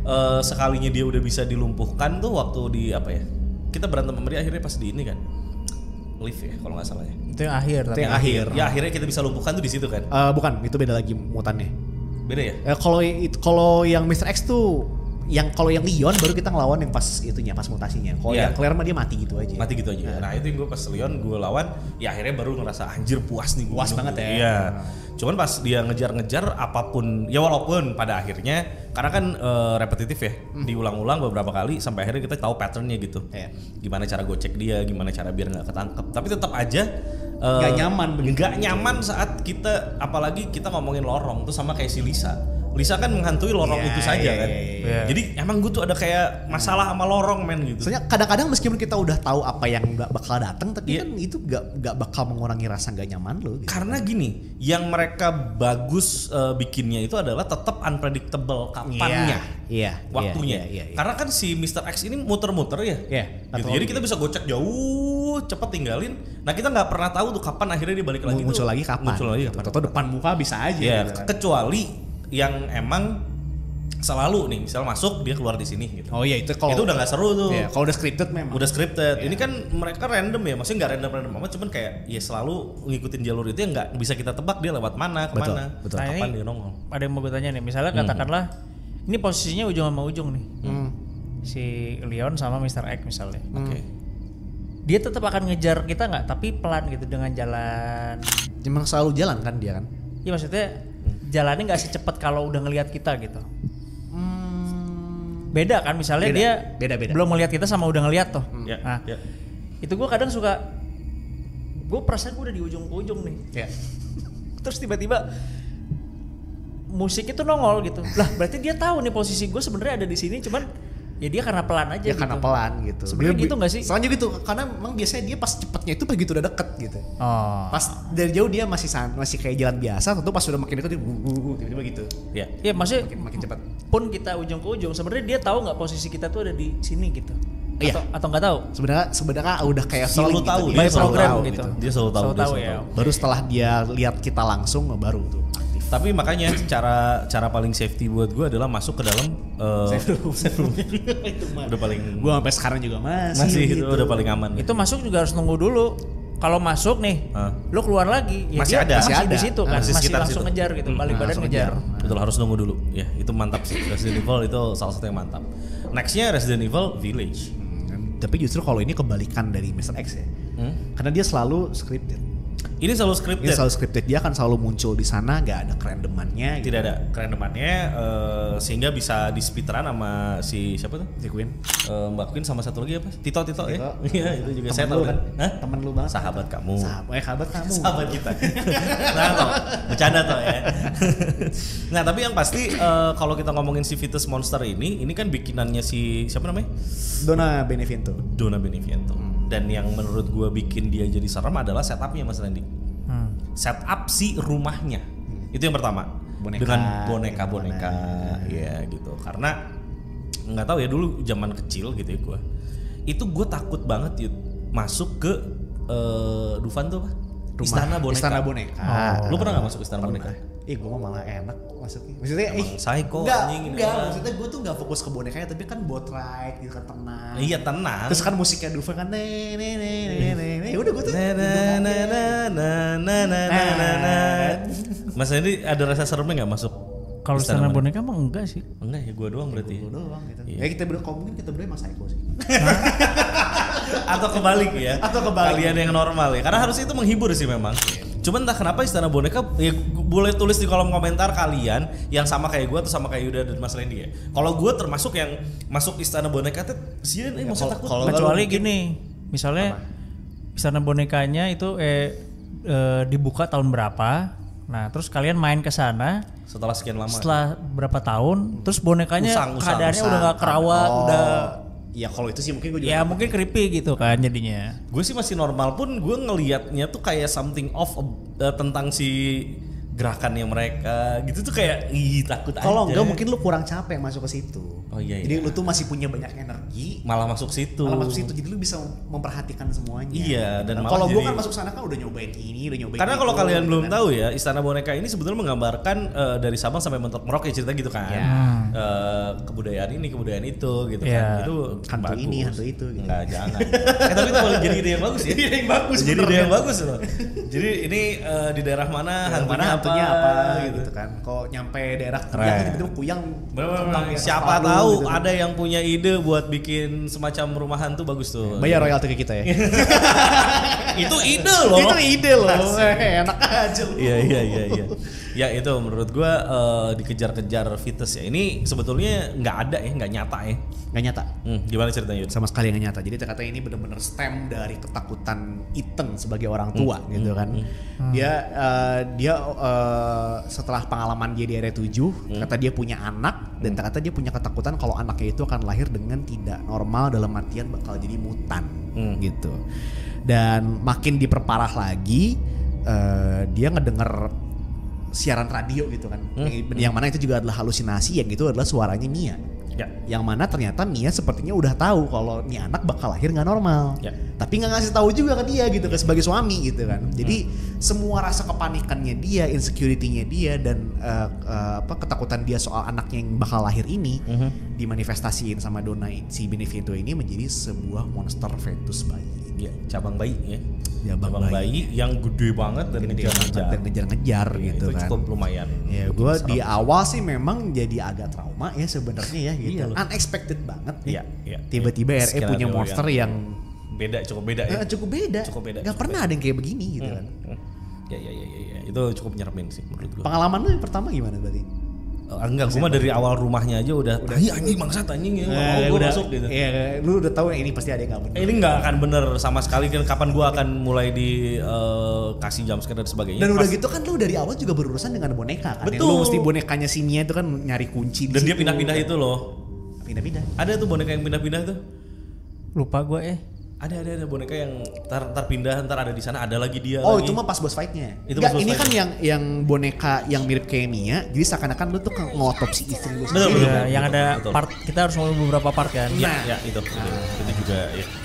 S2: sekalinya dia udah bisa dilumpuhkan tuh waktu di apa ya? Kita berantem sama dia akhirnya pas di ini kan. Live ya kalau nggak salah ya.
S3: Itu yang akhir.
S1: Itu yang akhir.
S2: Ya akhirnya kita bisa lumpuhkan tuh di situ kan.
S1: Bukan, itu beda lagi mutannya.
S2: Beda ya?
S1: Kalau yang Mr. X tuh kalau yang Leon baru kita ngelawan yang pas itunya, pas mutasinya. Kalau yang Claire mah dia mati gitu aja.
S2: Mati gitu aja. Nah itu yang gue pas Leon gue lawan, ya akhirnya baru ngerasa anjir puas nih.
S1: Puas banget ya.
S2: Iya. Cuman pas dia ngejar-ngejar apapun, ya walaupun pada akhirnya karena kan repetitif ya, diulang-ulang beberapa kali sampai akhirnya kita tahu patternnya gitu. Gimana cara gocek dia, gimana cara biar nggak ketangkep. Tapi tetap aja
S1: nggak nyaman.
S2: Nggak nyaman saat kita, apalagi kita ngomongin lorong tuh sama kayak si Lisa. Lisa kan menghantui lorong itu saja kan. Jadi emang gue tuh ada kayak masalah sama lorong men gitu.
S1: Soalnya kadang-kadang meskipun kita udah tahu apa yang bakal datang, tapi kan itu gak bakal mengurangi rasa gak nyaman lo. Gitu.
S2: Karena gini, yang mereka bagus bikinnya itu adalah tetap unpredictable kapannya, waktunya. Karena kan si Mr. X ini muter-muter ya. Gitu. Jadi kita bisa gocek jauh, cepet tinggalin. Nah kita nggak pernah tahu tuh kapan akhirnya dia balik lagi.
S1: Muncul lagi kapan? Atau depan muka bisa aja.
S2: Ya,
S1: gitu kan.
S2: Kecuali yang emang selalu nih, misal masuk dia keluar di sini gitu.
S1: Oh iya itu
S2: udah nggak seru tuh.
S1: Iya, kalau udah scripted memang.
S2: Udah scripted. Ini kan mereka random ya, maksudnya nggak random amat, cuman kayak ya selalu ngikutin jalur itu yang nggak bisa kita tebak dia lewat mana, kemana,
S1: betul.
S3: Nah,
S2: kapan dia nongol.
S3: Ada yang mau gue tanya nih, misalnya katakanlah ini posisinya ujung sama ujung nih, si Leon sama Mr. X misalnya.
S2: Oke.
S3: Dia tetap akan ngejar kita nggak, tapi pelan gitu dengan jalan.
S1: Emang selalu jalan kan dia kan?
S3: Iya maksudnya jalannya nggak secepat kalau udah ngelihat kita gitu. Beda kan misalnya
S1: beda.
S3: Belum ngelihat kita sama udah ngelihat toh. Nah, itu gue kadang suka, gue perasaan gue udah di ujung ke ujung nih. Terus tiba-tiba musik itu nongol gitu. Lah berarti dia tahu nih posisi gue sebenarnya ada di sini, cuman ya dia karena pelan aja.
S1: Ya karena pelan gitu.
S3: Sebenarnya gitu nggak sih?
S1: Soalnya gitu, karena memang biasanya dia pas cepetnya itu pas gitu udah deket gitu. Pas dari jauh dia masih kayak jalan biasa, tentu pas udah makin deket dia tiba-tiba gitu.
S3: Iya maksudnya
S1: makin cepat.
S3: Pun kita ujung ke ujung, sebenarnya dia tahu nggak posisi kita tuh ada di sini gitu. Atau nggak tahu?
S1: Sebenarnya udah kayak
S2: selalu
S1: tahu.
S2: Gitu.
S3: Dia selalu tahu gitu.
S2: Dia selalu tahu
S3: ya.
S1: Baru setelah dia lihat kita langsung baru tuh.
S2: Tapi makanya cara paling safety buat gue adalah masuk ke dalam udah paling
S1: gue sampai sekarang juga
S2: masih gitu. Itu udah paling aman.
S3: Itu masuk juga harus nunggu dulu. Kalau masuk nih, lo keluar lagi, ya
S2: masih
S3: dia
S2: ada
S3: di situ kan, masih langsung
S2: situ.
S3: ngejar gitu, balik badan ngejar.
S2: Betul, harus nunggu dulu. Ya, itu mantap sih. Resident Evil itu salah satu yang mantap. Nextnya Resident Evil Village.
S1: Tapi justru kalau ini kebalikan dari Mr. X ya, karena dia selalu scripted.
S2: Ini selalu scripted.
S1: Dia akan selalu muncul di sana, nggak ada kerandomannya.
S2: Tidak ada kerandomannya, sehingga bisa di speedrun sama si siapa tuh?
S1: Si Queen.
S2: Mbak Queen sama satu lagi apa? Tito ya. Iya itu juga
S1: Temen
S2: saya tahu kan.
S1: Temen lu banget.
S2: Sahabat kamu.
S1: Sahabat kamu.
S2: Sahabat kita. Nah toh, bercanda toh ya. Nah tapi yang pasti kalau kita ngomongin si Vitus Monster ini kan bikinannya si siapa namanya?
S1: Donna Beneviento.
S2: Dan yang menurut gue bikin dia jadi serem adalah setupnya Mas Randy. Setup si rumahnya. Itu yang pertama. Dengan boneka-boneka ya gitu. Karena nggak tahu ya dulu zaman kecil gitu ya gue. Itu gue takut banget masuk ke Dufan tuh apa? Istana Boneka. Lu pernah nggak masuk Istana Boneka?
S1: Gue mah malah enak masuknya. Maksudnya
S2: psycho
S1: enggak, maksudnya gue tuh enggak fokus ke bonekanya, tapi kan boat ride gitu kan tenang.
S2: Iya tenang.
S1: Terus kan musiknya Dufan kan udah gue tuh.
S2: Mas ini ada rasa seremnya nggak masuk?
S3: Kalau Istana Boneka emang enggak sih.
S2: Enggak ya, gue doang berarti.
S1: Gue doang gitu. Ya kita berdua, kalau mungkin kita berdua emang psycho sih.
S2: Atau kebalik ya. Kalian yang normal ya. Karena harusnya itu menghibur sih memang. Cuman entah kenapa Istana Boneka ya boleh tulis di kolom komentar kalian yang sama kayak gue atau sama kayak Yuda dan Mas Randy ya. Kalau gue termasuk yang masuk Istana Boneka tuh sian masa takut.
S3: Kecuali gini, misalnya Istana Bonekanya itu dibuka tahun berapa? Nah, terus kalian main ke sana
S2: setelah sekian lama.
S3: Setelah berapa tahun, terus bonekanya keadaannya udah enggak kerawat, udah.
S1: Ya kalau itu sih mungkin gue juga.
S3: Ya mungkin creepy gitu kan jadinya.
S2: Gue sih masih normal pun gue ngelihatnya tuh kayak something off tentang si gerakannya mereka gitu tuh kayak takut aja.
S1: Kalau enggak mungkin lu kurang capek masuk ke situ.
S2: Oh iya.
S1: Jadi lu tuh masih punya banyak energi.
S2: Malah masuk situ.
S1: Jadi lu bisa memperhatikan semuanya.
S2: Iya, dan
S1: kalau gua kan masuk sana kan udah nyobain ini, udah nyobain.
S2: Karena kalau kalian belum tahu ya, Istana Boneka ini sebetulnya menggambarkan dari Sabang sampai Mentok Merauke cerita gitu kan. Kebudayaan ini, kebudayaan itu gitu kan. Itu
S1: hantu
S2: bagus.
S1: Ini, hantu itu gitu.
S2: Enggak, jangan. Tapi itu boleh jadi ide yang bagus ya.
S1: Ide yang bagus.
S2: Jadi ide yang bagus loh. Jadi ini di daerah mana hantunya apa
S1: gitu kan. Kok nyampe daerah Kuyang tiba-tiba Kuyang.
S2: Siapa tahu gitu. Ada yang punya ide buat bikin semacam rumah hantu bagus tuh.
S1: Bayar royalti ke kita ya.
S2: Itu ide loh.
S1: Itu ide loh. Enak aja loh.
S2: Iya. Ya itu menurut gua dikejar-kejar Vites ya. Ini sebetulnya nggak ada ya, nggak nyata ya.
S1: Nggak nyata.
S2: Gimana ceritanya?
S1: Sama sekali nggak nyata. Jadi ternyata ini benar-benar stem dari ketakutan Iten sebagai orang tua gitu kan. Dia setelah pengalaman dia di area 7, ternyata dia punya anak dan ternyata dia punya ketakutan kalau anaknya itu akan lahir dengan tidak normal, dalam artian bakal jadi mutan gitu. Dan makin diperparah lagi, dia ngedenger siaran radio gitu kan, yang mana itu juga adalah halusinasi, yang itu adalah suaranya Mia. Ya. Yang mana ternyata Mia sepertinya udah tahu kalau nih anak bakal lahir nggak normal, tapi nggak ngasih tahu juga ke dia gitu, sebagai suami gitu kan. Jadi semua rasa kepanikannya dia, insecurity-nya dia, dan ketakutan dia soal anaknya yang bakal lahir ini dimanifestasiin sama Donna si Benevento ini menjadi sebuah monster fetus bayi.
S2: Ya, cabang bayi ya.
S1: Cabang bayi
S2: yang gede banget dan
S1: ngejar-ngejar gitu
S2: itu
S1: kan.
S2: Cukup lumayan.
S1: Ya, gue di awal sih memang jadi agak trauma ya sebenarnya ya gitu. Unexpected banget. Iya. Tiba-tiba RE punya monster yang
S2: cukup beda ya.
S1: Cukup beda. Gak pernah ada yang kayak begini gitu kan.
S2: Ya. Itu cukup nyeremin sih menurut gue.
S1: Pengalaman lu yang pertama gimana berarti?
S2: Enggak, gue mah dari awal rumahnya aja udah anjing bangsat anjing ya, mau gue masuk gitu.
S1: Iya, lu udah tahu ini pasti ada yang gak bener.
S2: Ini gak akan bener sama sekali kan, kapan gue akan mulai dikasih jumpscare dan sebagainya.
S1: Dan udah gitu kan lu dari awal juga berurusan dengan boneka kan.
S2: Betul.
S1: Lu mesti bonekanya si Mia itu kan nyari kunci
S2: dan dia pindah-pindah itu loh.
S1: Pindah-pindah.
S2: Ada tuh boneka yang pindah-pindah tuh.
S3: Lupa gue
S2: Ada boneka yang ntar pindah, ntar ada di sana, ada lagi dia.
S1: Oh lagi. Itu mah pas boss fightnya. Ini kan yang boneka yang mirip kayak Mia, jadi seakan-akan lu tuh ngotopsi istri lu sendiri.
S3: Betul. Yang ada part, kita harus ngomong beberapa part kan.
S2: Ya itu juga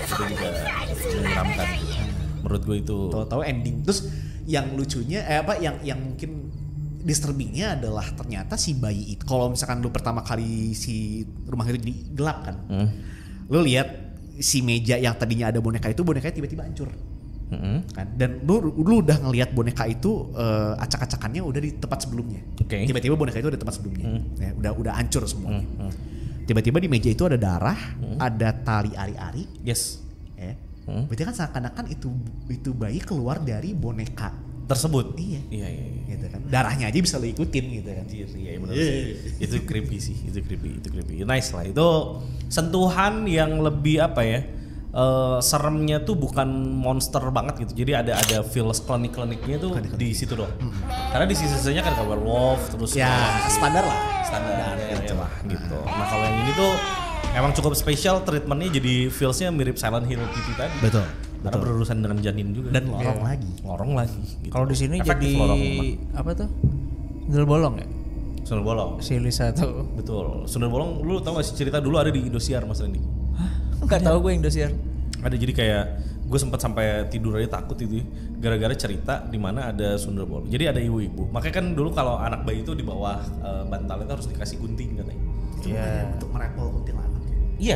S2: menyeramkan. Menurut gue itu.
S1: Tahu-tahu ending. Terus yang lucunya yang mungkin disturbingnya adalah ternyata si bayi itu, kalau misalkan lu pertama kali si rumah itu gelap kan, lu lihat si meja yang tadinya ada bonekanya tiba-tiba hancur, kan? Dan lu udah ngelihat boneka itu acak-acakannya udah di tempat sebelumnya. Tiba-tiba boneka itu ada tempat sebelumnya, ya, udah hancur semuanya. Tiba-tiba di meja itu ada darah, ada tali ari-ari.
S2: Yes.
S1: Berarti kan seakan-akan itu bayi keluar dari boneka
S2: tersebut.
S1: Iya. Gitu kan. Darahnya aja bisa lo ikutin gitu kan.
S2: Iya benar. Itu creepy sih, itu creepy. Nice lah. Itu sentuhan yang lebih apa ya? Seremnya tuh bukan monster banget gitu. Jadi ada feels klinik-kliniknya tuh di situ doang. Karena di sisi-sisinya kan kayak werewolf terus
S1: ya standar lah.
S2: Ya lah gitu. Nah, kalau yang ini tuh emang cukup spesial, treatmentnya jadi feelsnya mirip Silent Hill PT tadi.
S1: Betul.
S2: Karena berurusan dengan janin juga.
S1: Dan lorong lagi.
S2: Gitu.
S3: Kalau di sini jadi apa tuh? Sundel bolong ya?
S2: Sundel bolong.
S3: Si Lisa tuh.
S2: Betul. Sundel bolong, lu tau gak sih cerita dulu ada di Indosiar Mas Randy?
S3: Enggak tahu gue Indosiar.
S2: Ada, jadi kayak gue sempat sampai tidur aja takut itu gara-gara cerita di mana ada sundel bolong. Jadi ada ibu-ibu. Makanya kan dulu kalau anak bayi itu di bawah bantalnya itu harus dikasih gunting katanya.
S1: Iya. Untuk merepol kuntilanak ya.
S2: Iya.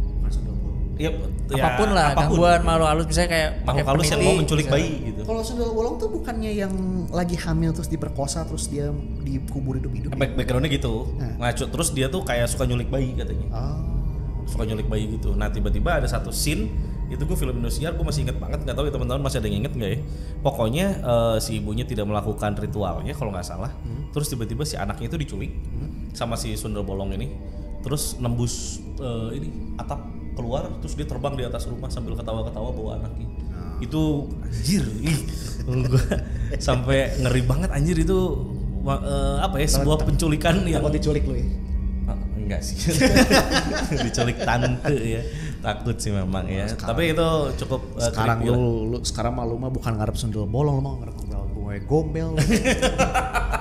S2: Ya,
S3: apapun lah, gangguan makhluk halus misalnya kayak
S2: makhluk halus yang mau menculik bayi gitu.
S1: Kalau sundel bolong tuh bukannya yang lagi hamil terus diperkosa terus dia dikubur hidup-hidup.
S2: Backgroundnya gitu. Nah, terus dia tuh kayak suka nyulik bayi katanya. Suka nyulik bayi gitu. Nah, tiba-tiba ada satu scene, itu gue film Indosiar, gue masih inget banget, nggak tahu ya teman-teman masih ada yang inget nggak ya. Pokoknya si ibunya tidak melakukan ritualnya kalau nggak salah. Terus tiba-tiba si anaknya itu diculik sama si sundel bolong ini. Terus nembus atap keluar, terus dia terbang di atas rumah sambil ketawa-ketawa bawa anaknya. Itu anjir, gue sampai ngeri banget anjir itu sebuah penculikan yang.
S1: Takut diculik lu ya?
S2: Enggak sih. Diculik tante ya. Takut sih memang ya. Tapi itu cukup
S1: sekarang lu sekarang mah bukan ngarep sundel bolong, lu mau ngarep gue gombel.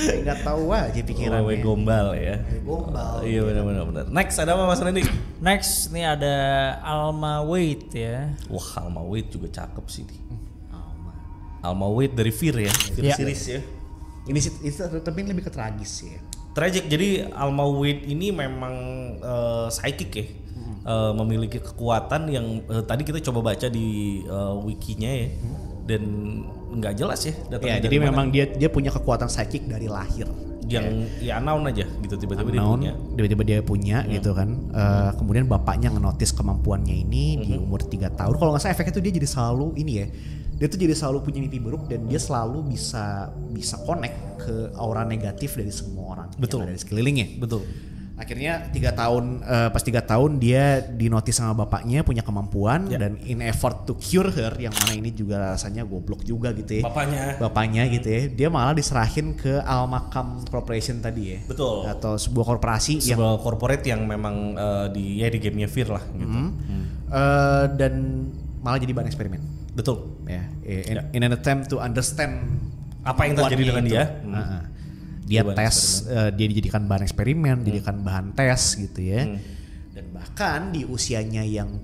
S1: Nggak tahu aja pikirannya.
S2: Wewe gombal ya.
S1: Gombal.
S2: Iya benar. Next ada apa Mas Randy?
S3: Next nih ada Alma Wade ya.
S2: Wah, Alma Wade juga cakep sih nih. Alma Wade dari Fear ya. Fear series ya.
S1: Ini sih tapi lebih ke tragis ya.
S2: Tragic. Jadi Alma Wade ini memang psychic ya. Memiliki kekuatan yang tadi kita coba baca di wikinya ya. Dan nggak jelas ya datangnya.
S1: Ya, jadi memang dia punya kekuatan psychic dari lahir.
S2: Yang ya unknown aja gitu tiba-tiba
S1: dia punya gitu kan. Kemudian bapaknya ngenotis kemampuannya ini di umur 3 tahun. Kalau nggak salah efeknya tuh dia jadi selalu ini ya. Dia tuh jadi selalu punya mimpi buruk dan dia selalu bisa connect ke aura negatif dari semua orang yang ada di sekelilingnya.
S2: Betul.
S1: Akhirnya 3 tahun pas 3 tahun dia dinotis sama bapaknya punya kemampuan dan in effort to cure her yang mana ini juga rasanya goblok juga gitu ya. Bapaknya gitu ya. Dia malah diserahin ke Almacam Corporation tadi ya.
S2: Betul.
S1: Atau sebuah korporasi
S2: sebuah corporate yang memang di gamenya Fear lah gitu.
S1: Dan malah jadi bahan eksperimen.
S2: Betul.
S1: Ya, in an attempt to understand
S2: apa yang terjadi dengan dia.
S1: Dia tes, dia dijadikan bahan eksperimen, dijadikan bahan tes gitu ya. Dan bahkan di usianya yang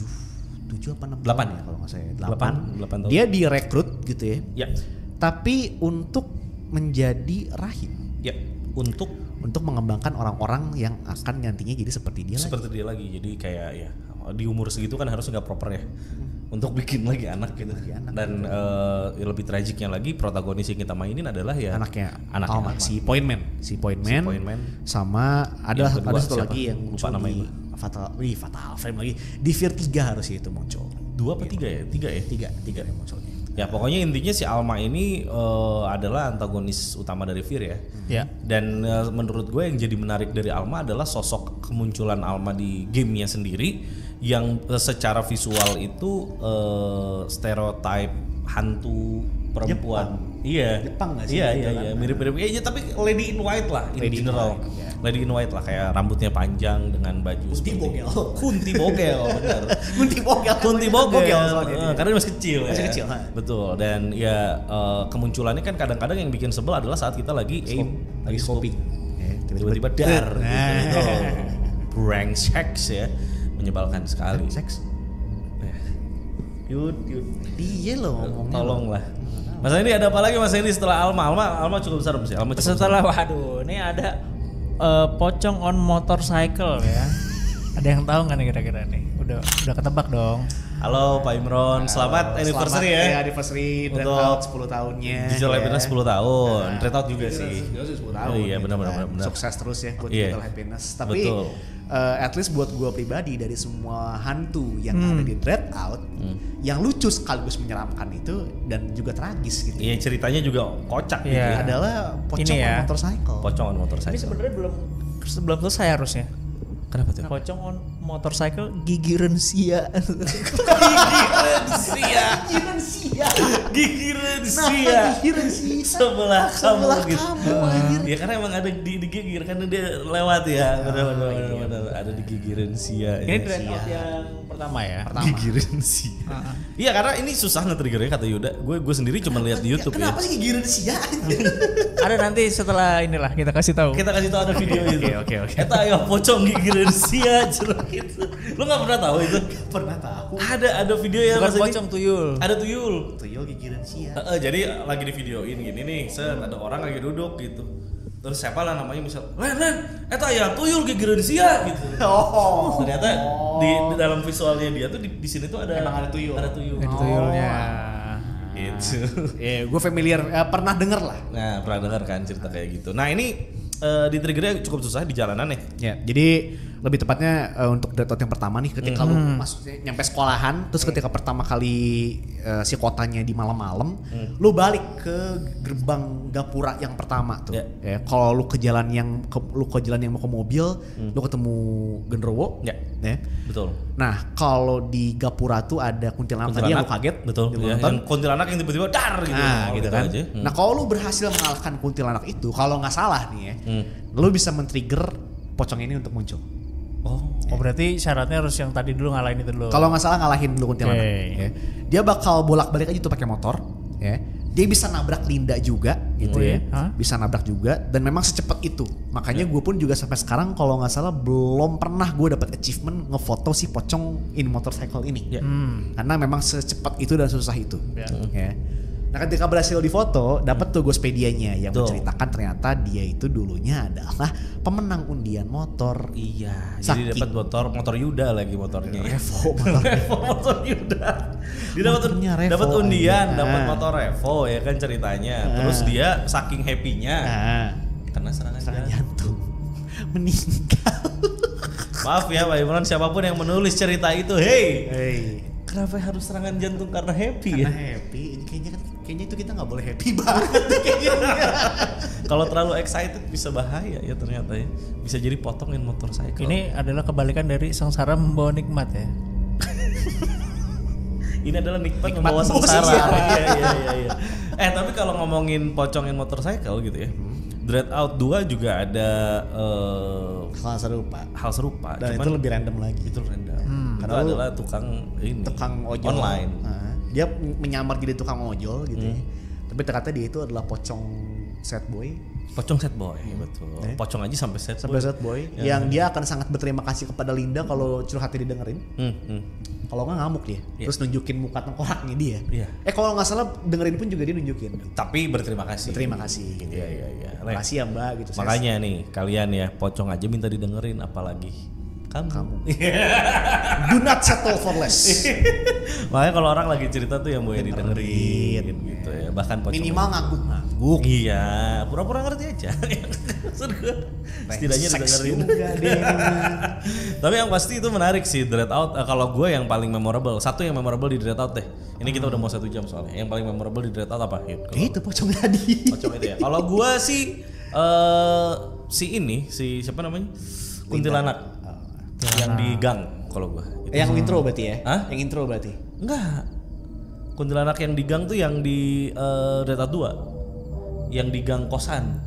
S1: 7 apa 6 tahun ya kalau nggak salah 8 dia direkrut gitu ya.
S2: Ya.
S1: Tapi untuk menjadi rahib.
S2: Ya. Untuk
S1: mengembangkan orang-orang yang akan nantinya jadi seperti dia
S2: lagi. Jadi kayak ya di umur segitu kan harusnya nggak proper ya. Untuk bikin lagi anak gitu. Dan lebih tragiknya lagi protagonis yang kita mainin adalah ya
S1: anaknya Alma, si Point Man sama ada satu lagi yang
S2: lupa namanya
S1: Fatal Frame lagi di Fear 3 harusnya itu muncul.
S2: 2 apa 3 ya? 3 yang munculnya. Ya pokoknya intinya si Alma ini adalah antagonis utama dari Fear ya. Dan menurut gue yang jadi menarik dari Alma adalah sosok kemunculan Alma di gamenya sendiri yang secara visual itu stereotype hantu perempuan.
S1: Jepang nggak sih?
S2: Iya mirip-mirip. Iya tapi Lady in White lah in general. Lady in White lah kayak rambutnya panjang dengan baju Kunti Bogel benar. Kunti Bogel. Karena dia masih kecil. Betul. Dan ya kemunculannya kan kadang-kadang yang bikin sebel adalah saat kita lagi
S1: scoping.
S2: Tiba-tiba dar gitu. Brengsek ya. Menyebalkan sekali.
S1: Seks.
S2: Yud.
S1: Dia loh ngomongnya.
S2: Tolonglah. Mas ini ada apa lagi Mas ini setelah Alma cukup besar sih.
S3: Setelah waduh, ini ada pocong on motorcycle ya. Ada yang tahu nggak nih kira-kira nih? Udah ketebak dong.
S2: Halo Pak Imron, selamat anniversary ya.
S1: Anniversary Dreadout 10 tahunnya.
S2: Digital Happiness 10 tahun. Dreadout juga sih.
S1: 10 tahun.
S2: Iya benar.
S1: Sukses terus ya buat Digital Happiness. Tapi at least buat gue pribadi dari semua hantu yang ada di Dreadout, yang lucu sekaligus menyeramkan itu dan juga tragis gitu.
S2: Iya ceritanya juga kocak gitu.
S1: Adalah pocong on motorcycle.
S2: Pocong on motorcycle.
S3: Ini sebenarnya belum selesai harusnya.
S2: Kenapa tuh?
S3: Pocong on motorcycle gigireun sia.
S2: Gigireun sia. Sebelah kamu gitu. Ya karena emang ada di gigir karena dia lewat ya. Benar. Ada di gigireun sia.
S3: Ini Dreadout yang pertama ya.
S2: Gigireun sia. Iya karena ini susah nge-triggernya kata Yuda. Gue sendiri cuma lihat di YouTube ya.
S1: Kenapa sih gigireun sia?
S3: Ada nanti setelah inilah kita kasih tahu.
S2: Kita kasih tahu ada video itu.
S1: Oke.
S2: Eta aya pocong gigireun sia gitu. Lu enggak pernah tahu itu?
S1: Pernah tahu.
S2: Ada video ya
S3: bukan pocong tuyul.
S2: Ada tuyul.
S1: Tuyul gigireun sia.
S2: Jadi lagi di videoin gini nih, ada orang lagi duduk gitu. Terus siapa lah namanya misal, Len, eta aya tuyul gigireun sia gitu. Ternyata di dalam visualnya dia tuh di sini tuh ada
S1: emang ada tuyul.
S2: Ada tuyul.
S3: Ada tuyulnya.
S2: Gitu.
S1: Gue familiar, pernah denger lah.
S2: Nah, pernah dengar kan cerita kayak gitu. Nah, ini di triggernya cukup susah di jalanan
S1: ya. Jadi lebih tepatnya untuk Dreadout yang pertama nih ketika lu maksudnya nyampe sekolahan terus ketika pertama kali si kotanya di malam-malam lu balik ke gerbang gapura yang pertama tuh. Ya, kalau lu ke jalan yang mau ke mobil lu ketemu genderuwo.
S2: Ya. Betul.
S1: Nah, kalau di gapura tuh ada kuntilanak tadi yang lu kaget.
S2: Betul. Yang kuntilanak yang tiba-tiba dar gitu.
S1: Nah, gitu kan.
S2: Aja.
S1: Nah, kalau lu berhasil mengalahkan kuntilanak itu, kalau nggak salah nih ya, lu bisa men-trigger pocong ini untuk muncul.
S3: Oh berarti syaratnya harus yang tadi dulu ngalahin itu dulu.
S1: Kalau nggak salah ngalahin dulu kuntilanak. Ya. Dia bakal bolak-balik aja tuh pakai motor, ya. dia bisa nabrak Linda juga gitu ya. Bisa nabrak juga dan memang secepat itu. Makanya gue pun juga sampai sekarang kalau nggak salah belum pernah gue dapat achievement ngefoto si pocong in motorcycle ini. Karena memang secepat itu dan susah itu. Ya. Nah ketika berhasil difoto, dapat tuh Gospedianya yang menceritakan ternyata dia itu dulunya adalah pemenang undian motor.
S2: Iya, jadi dapat motor Yuda lagi motornya.
S1: Revo
S2: motor Yuda. Dia dapat undian, dapat motor Revo ya kan ceritanya. Terus dia saking happy-nya karena serangan jantung meninggal. Maaf ya Pak Imran, siapapun yang menulis cerita itu, hey. Kenapa harus serangan jantung karena happy
S1: ya? Karena happy, kayaknya itu kita nggak boleh happy banget kayaknya.
S2: Kalau terlalu excited bisa bahaya ya ternyata ya. Bisa jadi potongin motorcycle.
S3: Ini adalah kebalikan dari sengsara membawa nikmat ya.
S2: Ini adalah nikmat membawa sengsara. Iya. Tapi kalau ngomongin pocongin motorcycle gitu ya. Dread Out 2 juga ada hal serupa.
S1: Dan cuman itu lebih random lagi.
S2: Itu random. Karena itu adalah tukang ojol
S1: online. Dia menyamar jadi tukang ojol gitu ya. Tapi ternyata dia itu adalah pocong sad boy.
S2: Pocong sad boy, betul. Pocong aja sampai sad
S1: boy. Yang dia akan sangat berterima kasih kepada Linda kalau curhatnya didengerin. Kalau nggak ngamuk dia. Terus nunjukin muka tengkoraknya dia. Kalau nggak salah dengerin pun juga dia nunjukin.
S2: Tapi berterima kasih.
S1: Berterima kasih gitu.
S2: Iya.
S1: Makasih ya Mbak gitu.
S2: Makanya nih kalian ya pocong aja minta didengerin apalagi kamu.
S1: Do not settle for less.
S2: Makanya kalau orang lagi cerita tuh yang boleh didengerin gitu ya. Bahkan pocong
S1: minimal ngangguk.
S2: Iya, pura-pura ngerti aja. Setidaknya didengerin. Tapi yang pasti itu menarik sih Dread Out. Kalau gue yang paling memorable, satu yang memorable di Dread Out deh. Ini kita udah mau 1 jam soalnya. Yang paling memorable di Dread Out apa?
S1: Itu pocong tadi.
S2: Pocong itu ya. Kalau gue sih si siapa namanya? Kuntilanak. Yang di gang kalau gua.
S1: Yang intro berarti ya? Yang intro berarti?
S2: Enggak. Kuntilanak yang di gang tuh yang di Dread Out 2. Yang di gang kosan.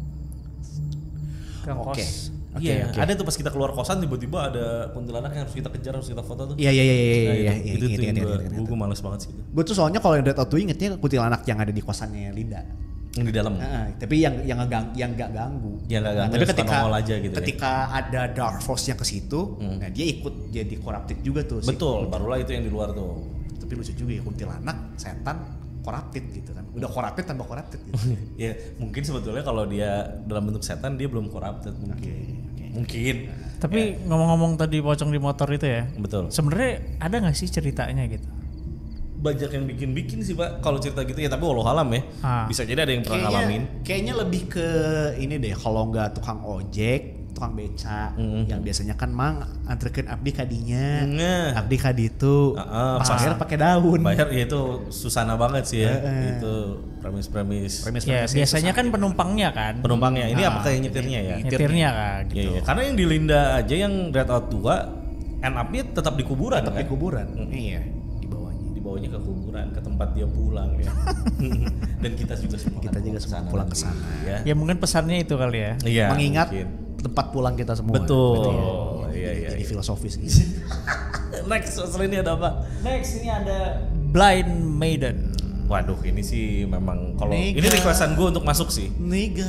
S3: Gang kos.
S2: Iya, ada tuh pas kita keluar kosan tiba-tiba ada kuntilanak yang harus kita kejar, harus kita foto tuh.
S1: Iya.
S2: Itu gue males banget sih itu.
S1: Gue tuh soalnya kalau yang Dread Out 2 ingetnya kuntilanak yang ada di kosannya Linda.
S2: Yang di dalam.
S1: Tapi yang nggak ganggu.
S2: Yang nggak ganggu.
S1: Tapi ketika
S2: ya.
S1: ada dark force-nya ke situ, nah dia ikut jadi corrupted juga tuh.
S2: Betul, barulah itu yang di luar tuh.
S1: Tapi lucu juga ya kuntilanak, setan, corrupted gitu kan. Udah corrupted tambah corrupted gitu.
S2: Ya mungkin sebetulnya kalau dia dalam bentuk setan dia belum corrupted mungkin. Mungkin.
S3: Tapi ngomong-ngomong tadi pocong di motor itu ya.
S2: Betul.
S3: Sebenarnya ada nggak sih ceritanya gitu?
S2: Banyak yang bikin sih Pak kalau cerita gitu ya, tapi walau alam ya. Bisa jadi ada yang pernah ngalamin.
S1: Kayaknya lebih ke ini deh, kalau nggak tukang ojek, tukang beca yang biasanya kan mang anterkeun abdi kadinya. Abdi kadi itu pas akhir pakai daun.
S2: Bayar ya itu susana banget sih ya. Itu premis.
S3: Ya, biasanya kan penumpangnya kan.
S2: Penumpangnya. Ini apakah yang nyetirnya ya?
S3: Nyetirnya kan gitu.
S2: Iya. Karena yang di Linda aja yang Dread Out 2 end up-nya tetap di kuburan.
S1: Di kuburan. Iya.
S2: Bawanya ke kuburan, ke tempat dia pulang ya. Dan kita juga semua
S1: pulang ke sana
S3: ya. Ya mungkin pesannya itu kali ya.
S2: Iya.
S1: Mengingat tempat pulang kita semua.
S2: Betul. Iya.
S1: Jadi filosofis gitu.
S2: Next, setelah ini ada apa?
S3: Next ini ada Blind Maiden.
S2: Waduh, ini sih memang kalau ini requestan gue untuk masuk sih.
S1: Nega.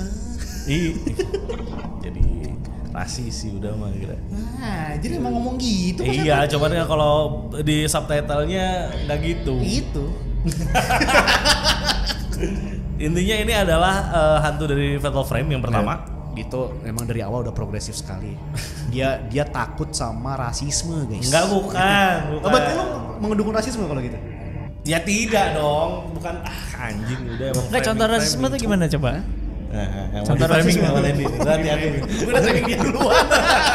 S2: Jadi rasis sih udah mah kira.
S1: Nah, jadi emang ngomong gitu.
S2: Iya, cuman kan kalau di subtitlenya nggak gitu.
S1: Gitu.
S2: Intinya ini adalah hantu dari Fatal Frame yang pertama.
S1: Itu memang dari awal udah progresif sekali. Dia takut sama rasisme, guys.
S2: Enggak, bukan.
S1: Berarti lu mengedukung rasisme kalau gitu?
S2: Ya tidak dong, bukan anjing udah emang.
S3: Enggak, contoh rasisme tuh gimana coba?
S2: Contoh rasisme mana ini? Berarti aku. Udah tadi dia duluan.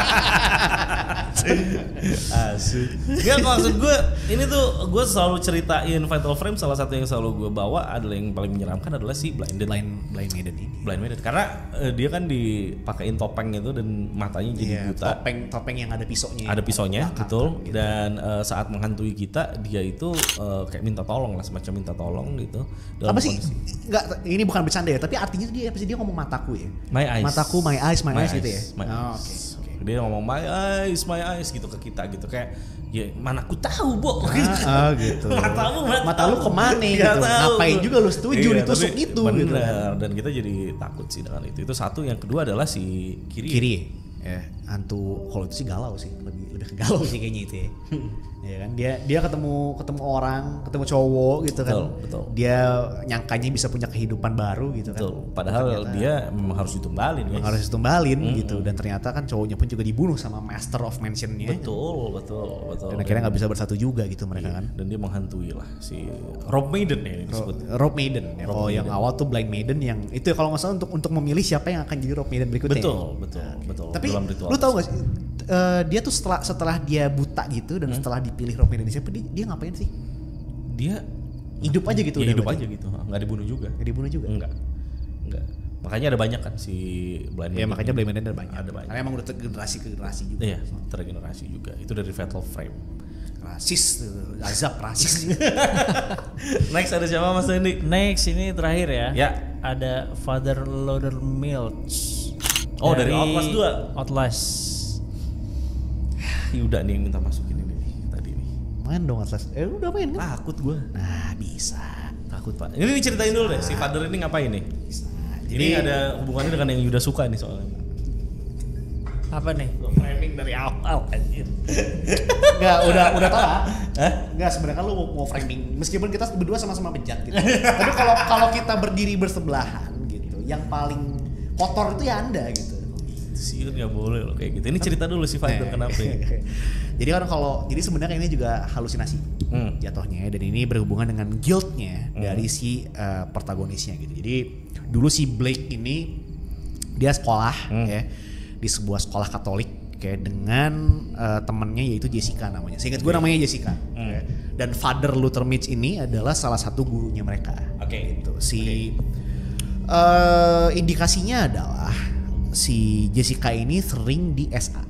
S2: Asik. Enggak, maksud gue ini tuh gue selalu ceritain Fatal Frame, salah satu yang selalu gue bawa adalah yang paling menyeramkan adalah si Blind Maiden ini. Blind Maiden karena dia kan dipakein topeng itu dan matanya jadi buta.
S1: Topeng yang ada pisaunya.
S2: Ada pisaunya, betul. Gitu. Dan saat menghantui kita dia itu kayak minta tolong lah, semacam minta tolong gitu.
S1: Apa sih? Enggak, ini bukan bercanda ya, tapi artinya dia ngomong mataku ya.
S2: My eyes.
S1: Mataku, my eyes gitu ya.
S2: Oke. Dia ngomong my eyes gitu ke kita gitu kayak ya mana aku tahu Bo
S1: gitu. Mata lu kemana gitu. Ngapain juga lu setuju ditusuk itu
S2: bener,
S1: gitu.
S2: Dan kita jadi takut sih dengan itu. Itu satu. Yang kedua adalah si Kiri.
S1: Ya, hantu kalau itu sih galau sih, lebih ke galau sih kayaknya itu ya. Ya kan dia ketemu orang, ketemu cowok gitu kan.
S2: Betul.
S1: Dia nyangkanya bisa punya kehidupan baru gitu kan.
S2: Padahal ternyata, dia memang harus ditumbalin guys.
S1: Harus ditumbalin gitu, dan ternyata kan cowoknya pun juga dibunuh sama Master of Mansion-nya.
S2: Betul.
S1: Dan akhirnya nggak bisa bersatu juga gitu mereka kan.
S2: Dan dia menghantui lah si Rob Maiden ya disebut.
S1: Rob Maiden. Ya. Kalau yang awal tuh Blind Maiden yang itu ya, kalau nggak salah untuk memilih siapa yang akan jadi Rob Maiden berikutnya.
S2: Betul.
S1: Tapi lu tahu gak sih dia tuh setelah dia buta gitu dan setelah dipilih Rob Maiden siapa dia ngapain sih?
S2: Dia
S1: hidup aja gitu.
S2: Hidup aja gitu. Nggak dibunuh juga. Enggak. Makanya ada banyak kan si Blind Maiden.
S1: Ya makanya Blind Maiden ada banyak.
S2: Karena
S1: emang udah generasi ke generasi juga.
S2: Iya, tergenerasi juga. Itu dari Fatal Frame.
S1: Rasis, azab rasis.
S2: Next ada siapa Mas Dendi?
S3: Next ini terakhir ya.
S2: Ya.
S3: Ada Father Loader Milch.
S2: Oh dari Outlast 2.
S3: Outlast.
S2: Yuda nih yang minta masukin ini nih tadi nih.
S1: Main dong Outlast. Udah main kan?
S2: Takut gue.
S1: Nah bisa.
S2: Takut Pak. Ini ceritain dulu deh si Father ini ngapain nih?
S1: Bisa.
S2: Ini ada hubungannya dengan yang Yuda suka nih soalnya.
S3: Apa nih?
S2: Framing dari awal anjir.
S1: Enggak, udah tahu. Enggak, sebenarnya kan lu mau framing meskipun kita berdua sama-sama bejat gitu. Tapi kalau kita berdiri bersebelahan gitu, yang paling kotor itu ya Anda gitu.
S2: Siun nggak boleh loh kayak gitu. Ini cerita dulu si Father kenapa ya?
S1: Jadi kan jadi sebenarnya ini juga halusinasi jatuhnya, dan ini berhubungan dengan guilt-nya dari si protagonisnya gitu. Jadi dulu si Blake ini dia sekolah ya di sebuah sekolah Katolik kayak dengan temennya yaitu Jessica namanya. Seingat gue namanya Jessica. Ya. Dan Father Luther Mitch ini adalah salah satu gurunya mereka. Gitu. Indikasinya adalah si Jessica ini sering di SA.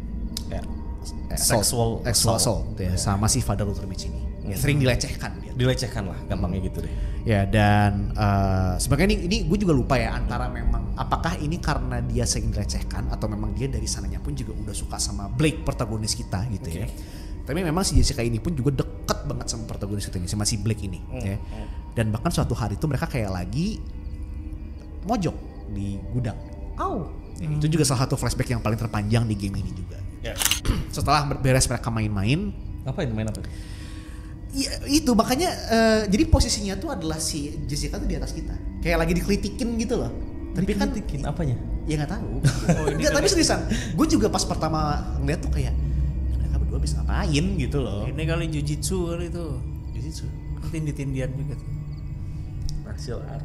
S2: Sexual
S1: assault ya, sama si Father Luther Mitch ini. Ya, sering dilecehkan dia.
S2: Dilecehkan lah, gampangnya gitu deh.
S1: Ya, dan sebenarnya ini gue juga lupa ya antara memang apakah ini karena dia sering dilecehkan atau memang dia dari sananya pun juga udah suka sama Blake protagonis kita gitu ya. Tapi memang si Jessica ini pun juga deket banget sama protagonis kita ini, sama si Blake ini ya. Dan bahkan suatu hari itu mereka kayak lagi mojok di gudang. Ya, itu juga salah satu flashback yang paling terpanjang di game ini juga. Setelah beres mereka main-main,
S2: main apa?
S1: Ya, itu makanya jadi posisinya tuh adalah si Jessica tuh di atas kita, kayak lagi dikelitikin gitu loh. Tapi kan
S2: apanya?
S1: Ya nggak tahu. Enggak, tapi seriusan, gue juga pas pertama ngeliat tuh kayak mereka berdua bisa ngapain gitu loh.
S3: Ini kali jujitsu kali itu.
S1: Jujitsu.
S3: Tindian juga tuh.
S2: Martial art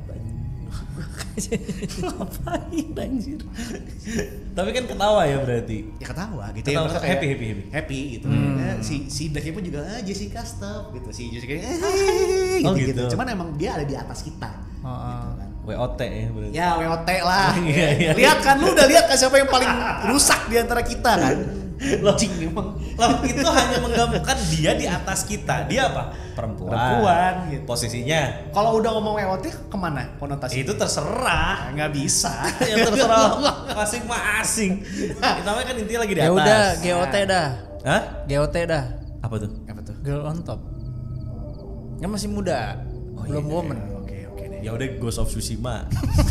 S2: ngapain anjir. Tapi kan ketawa ya berarti.
S1: Ya ketawa gitu
S2: ketawa,
S1: ya. Happy gitu. Si Blake pun juga Jessica stop gitu. Si Jessica gitu. Cuman emang dia ada di atas kita. Gitu kan.
S2: WOT ya berarti.
S1: Ya WOT lah. Lihat kan, lu udah lihat kan siapa yang paling rusak di antara kita kan?
S2: Locing memang. Itu hanya menggambarkan dia di atas kita. Dia apa? Perempuan
S1: gitu.
S2: Posisinya.
S1: Kalau udah ngomong WOT kemana konotasi?
S2: Itu terserah.
S1: Nggak bisa.
S2: Ya terserah masing-masing. Namanya kan intinya lagi di atas.
S3: Ya udah, GOT dah.
S2: Hah?
S3: GOT dah.
S2: Apa tuh?
S3: Girl on top. Kan masih muda. Belum woman.
S1: Oke deh.
S2: Ya udah Ghost of Tsushima.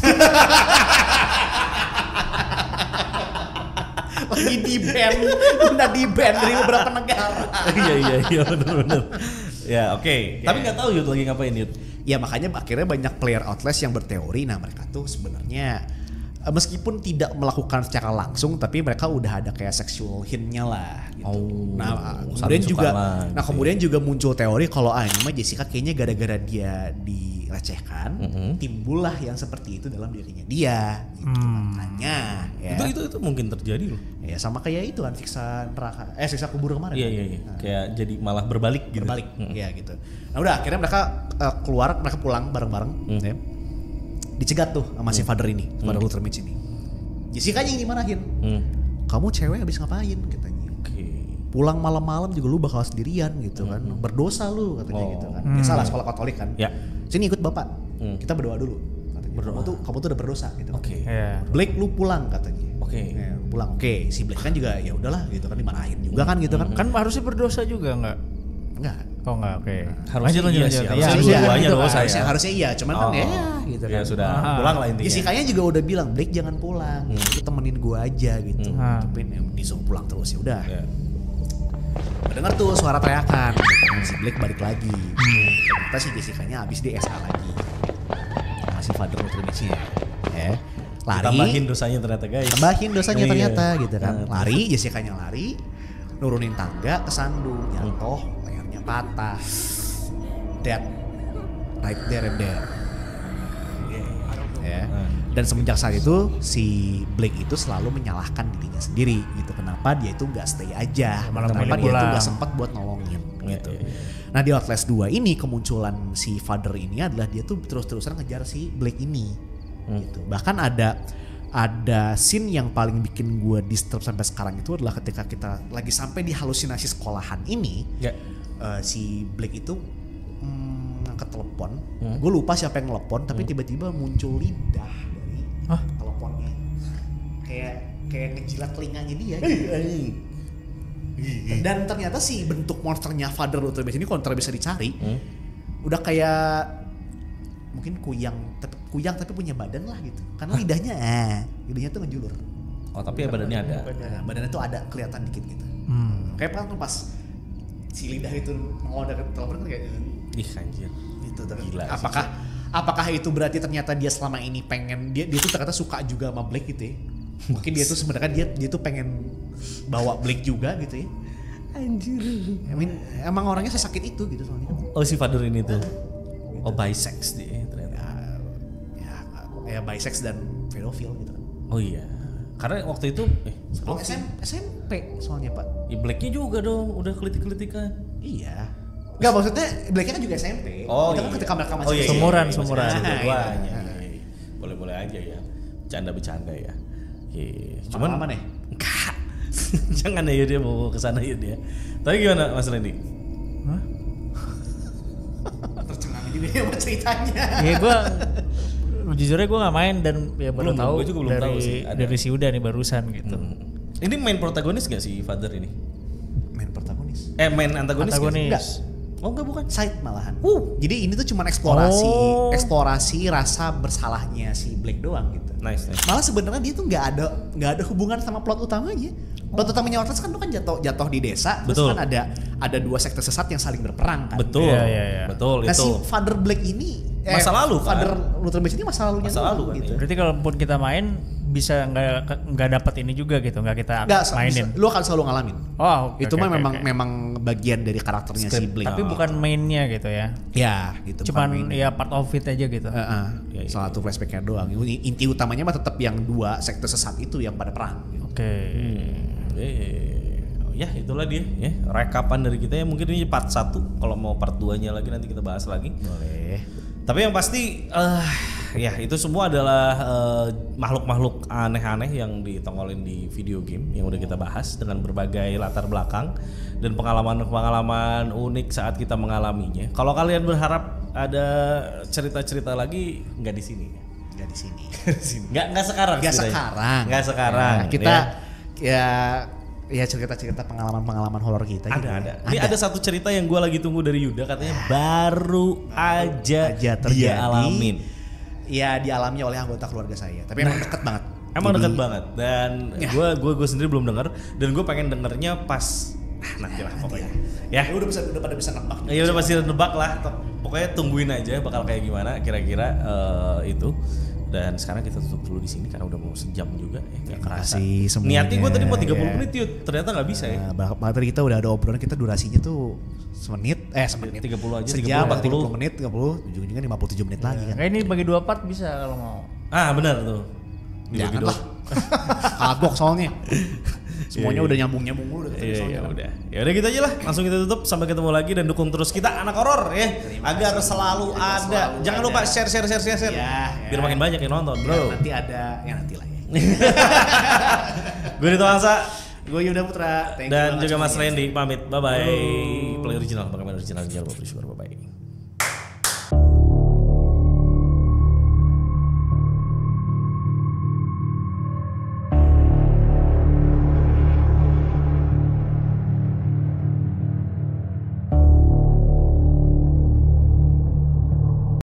S1: Lagi di ban, udah di ban dari beberapa negara.
S2: Iya benar. Ya oke. Tapi nggak tahu Yud lagi ngapain Yud.
S1: Ya makanya akhirnya banyak player Outlast yang berteori, nah mereka tuh sebenarnya meskipun tidak melakukan secara langsung, tapi mereka udah ada kayak sexual hint-nya lah gitu. Kemudian juga muncul teori kalau ini mah Jessica kayaknya gara-gara dia dilecehkan, timbullah yang seperti itu dalam dirinya dia gitu. Makanya ya.
S2: Itu mungkin terjadi loh.
S1: Ya sama kayak itu kan siksa neraka, siksa kubur kemarin.
S2: Iya. Nah, kayak jadi malah berbalik gitu.
S1: Ya gitu. Nah udah akhirnya mereka mereka pulang bareng-bareng ya. Dicegat tuh sama si Father ini, Father Luther Mitch ini. Jessica yang dimarahin. Kamu cewek habis ngapain katanya. Pulang malam-malam juga lu bakal sendirian gitu kan. Berdosa lu katanya gitu kan. Biasalah sekolah Katolik kan.
S2: Ya.
S1: Sini ikut Bapak. Kita berdoa dulu katanya. Kamu tuh udah berdosa gitu.
S2: Oke.
S1: Blake lu pulang katanya. Pulang. Oke, si Black kan juga ya udahlah gitu kan, dimarahin juga kan gitu kan.
S3: Kan harusnya berdosa juga enggak?
S1: Enggak.
S3: Oh enggak, oke.
S2: Harusnya iya sih,
S1: Harusnya
S2: dua-duanya
S1: gitu,
S2: dosa
S1: harusnya iya, cuman kan ya gitu
S2: Ya
S1: kan.
S2: sudah, pulang lah intinya.
S1: Jessica-nya juga udah bilang, Blake jangan pulang, lu temenin gua aja gitu. Tapi disuruh pulang terus ya udah. Dengar tuh suara teriakan, si Blake balik lagi. Ternyata si Jessica-nya habis di SA lagi. Masih father ultimate-nya. Ya. Lari.
S2: Tambahin dosanya ternyata guys.
S1: Tambahin dosanya ternyata gitu kan. Lari, Jessica-nya lari, nurunin tangga, kesandung, jatuh, lehernya patah. Dead. Right there and there. Ya. Dan semenjak saat itu si Blake itu selalu menyalahkan dirinya sendiri gitu. Kenapa dia itu nggak stay aja? Kenapa dia itu nggak sempat buat nolongin gitu. Nah di Outlast 2 ini kemunculan si Father ini adalah dia tuh terus-terusan ngejar si Blake ini. Gitu. Bahkan ada scene yang paling bikin gue disturb sampai sekarang itu adalah ketika kita lagi sampai di halusinasi sekolahan ini. Si Blake itu ngangkat telepon. Gue lupa siapa yang telepon, tapi tiba-tiba muncul lidah dari teleponnya. Kayak ngejilat telinganya dia gitu. Dan ternyata si bentuk monsternya Father Ultimate ini kalau bisa dicari udah kayak mungkin kuyang tapi punya badan lah gitu. Karena lidahnya tuh ngejulur.
S2: Oh tapi ya badannya ada.
S1: Badannya tuh ada kelihatan dikit gitu. Kayak pas si lidah itu mau dari telepon kan kayak
S2: anjir.
S1: Gitu.
S2: Gila.
S1: Apakah itu berarti ternyata dia selama ini pengen dia tuh ternyata suka juga sama Blake gitu ya. Mungkin dia tuh sebenarnya dia tuh pengen bawa Blake juga gitu ya. Anjir. Emang orangnya sesakit itu gitu soalnya.
S2: Oh si Father ini tuh. Oh bisex dia ternyata. Ya
S1: bisex dan pedofil gitu kan.
S2: Oh iya. Karena waktu itu
S1: SMP soalnya Pak.
S2: Blacknya juga dong, udah kelitik-kelitikan.
S1: Iya. Enggak maksudnya Blacknya kan juga SMP.
S2: Oh
S1: itu kan ketika mereka masih
S3: Semuran.
S2: Boleh-boleh aja ya. Bercanda ya.
S1: Cuman aman ya?
S2: Enggak. Jangan ya dia mau kesana ya dia. Tapi gimana Mas Randy?
S1: Tercengang gini sama ceritanya.
S3: Iya jujurnya gue nggak main dan ya baru tahu dari si Uda nih barusan gitu.
S2: Ini main protagonis gak sih Father ini?
S1: Main protagonis?
S2: Main antagonis?
S1: Enggak.
S2: Oh enggak bukan?
S1: Side malahan. Jadi ini tuh cuma eksplorasi rasa bersalahnya si Blake doang gitu.
S2: Nice.
S1: Malah sebenarnya dia tuh nggak ada hubungan sama plot utamanya. Plot utamanya Outlast kan jatuh di desa.
S2: Betul.
S1: Terus kan ada dua sekte sesat yang saling berperang kan.
S2: Betul.
S3: Iya.
S2: Betul
S1: nah,
S2: itu.
S1: si Father Blake ini
S2: masa lalu kan?
S1: Father Ultimate ini masa lalunya
S2: lalu kan,
S1: gitu.
S3: Berarti kalaupun kita main bisa nggak dapat ini juga gitu, nggak kita mainin.
S1: Lu akan selalu ngalamin. Itu memang bagian dari karakternya si Blake.
S3: Tapi bukan mainnya gitu ya.
S1: Ya, gitu.
S3: Cuman ya part of it aja gitu.
S1: Salah satu flashbacknya doang. Inti utamanya mah tetap yang dua sekte sesat itu yang pada perang. Gitu.
S3: Oke.
S2: Ya itulah dia ya. Rekapan dari kita ya, mungkin ini part 1. Kalau mau part 2-nya lagi nanti kita bahas lagi.
S1: Boleh.
S2: Tapi yang pasti ya itu semua adalah makhluk-makhluk aneh-aneh yang ditongolin di video game yang udah kita bahas dengan berbagai latar belakang dan pengalaman-pengalaman unik saat kita mengalaminya. Kalau kalian berharap ada cerita-cerita lagi, nggak di sini.
S1: Nggak di sini.
S2: Nggak sekarang. Nggak sekarang.
S1: Nah, kita ya cerita-cerita pengalaman-pengalaman horor kita.
S2: Ada. Ini ada satu cerita yang gue lagi tunggu dari Yuda, katanya baru aja dia alamin.
S1: Ya dialami oleh anggota keluarga saya. Tapi emang deket banget.
S2: Deket banget. Dan gue sendiri belum dengar. Dan gue pengen dengernya pas nanti lah pokoknya. Ya.
S1: Udah pada bisa nebak.
S2: Ya udah pasti nebak lah. Pokoknya tungguin aja bakal kayak gimana kira-kira itu. Dan sekarang kita tutup dulu di sini karena udah mau sejam juga ya.
S1: Terima kasih semuanya.
S2: Niatnya gue tadi mau 30 menit Yud, ternyata nggak bisa ya.
S1: Bahkan tadi kita udah ada obrolan, kita durasinya tuh semenit
S2: 30 aja,
S1: sejam
S2: 30
S1: menit, ujung-ujungnya 57 menit lagi kan.
S3: Ini bagi 2 part bisa kalau mau.
S2: Benar tuh.
S1: Janganlah. Kagok soalnya. Semuanya udah nyambung-nyambung dulu.
S2: Iya udah. Ya udah gitu aja lah. Langsung kita tutup, sampai ketemu lagi dan dukung terus kita anak horor ya. Agar selalu ada. Jangan lupa share. Biar makin banyak yang nonton, bro.
S1: Nanti ada, ya nanti lah ya.
S2: Gue Dito Angsa,
S1: gue Yuda Putra,
S2: dan juga Mas Randy pamit. Bye bye. Play original, pakai original jangan lupa bersyukur. Bye bye.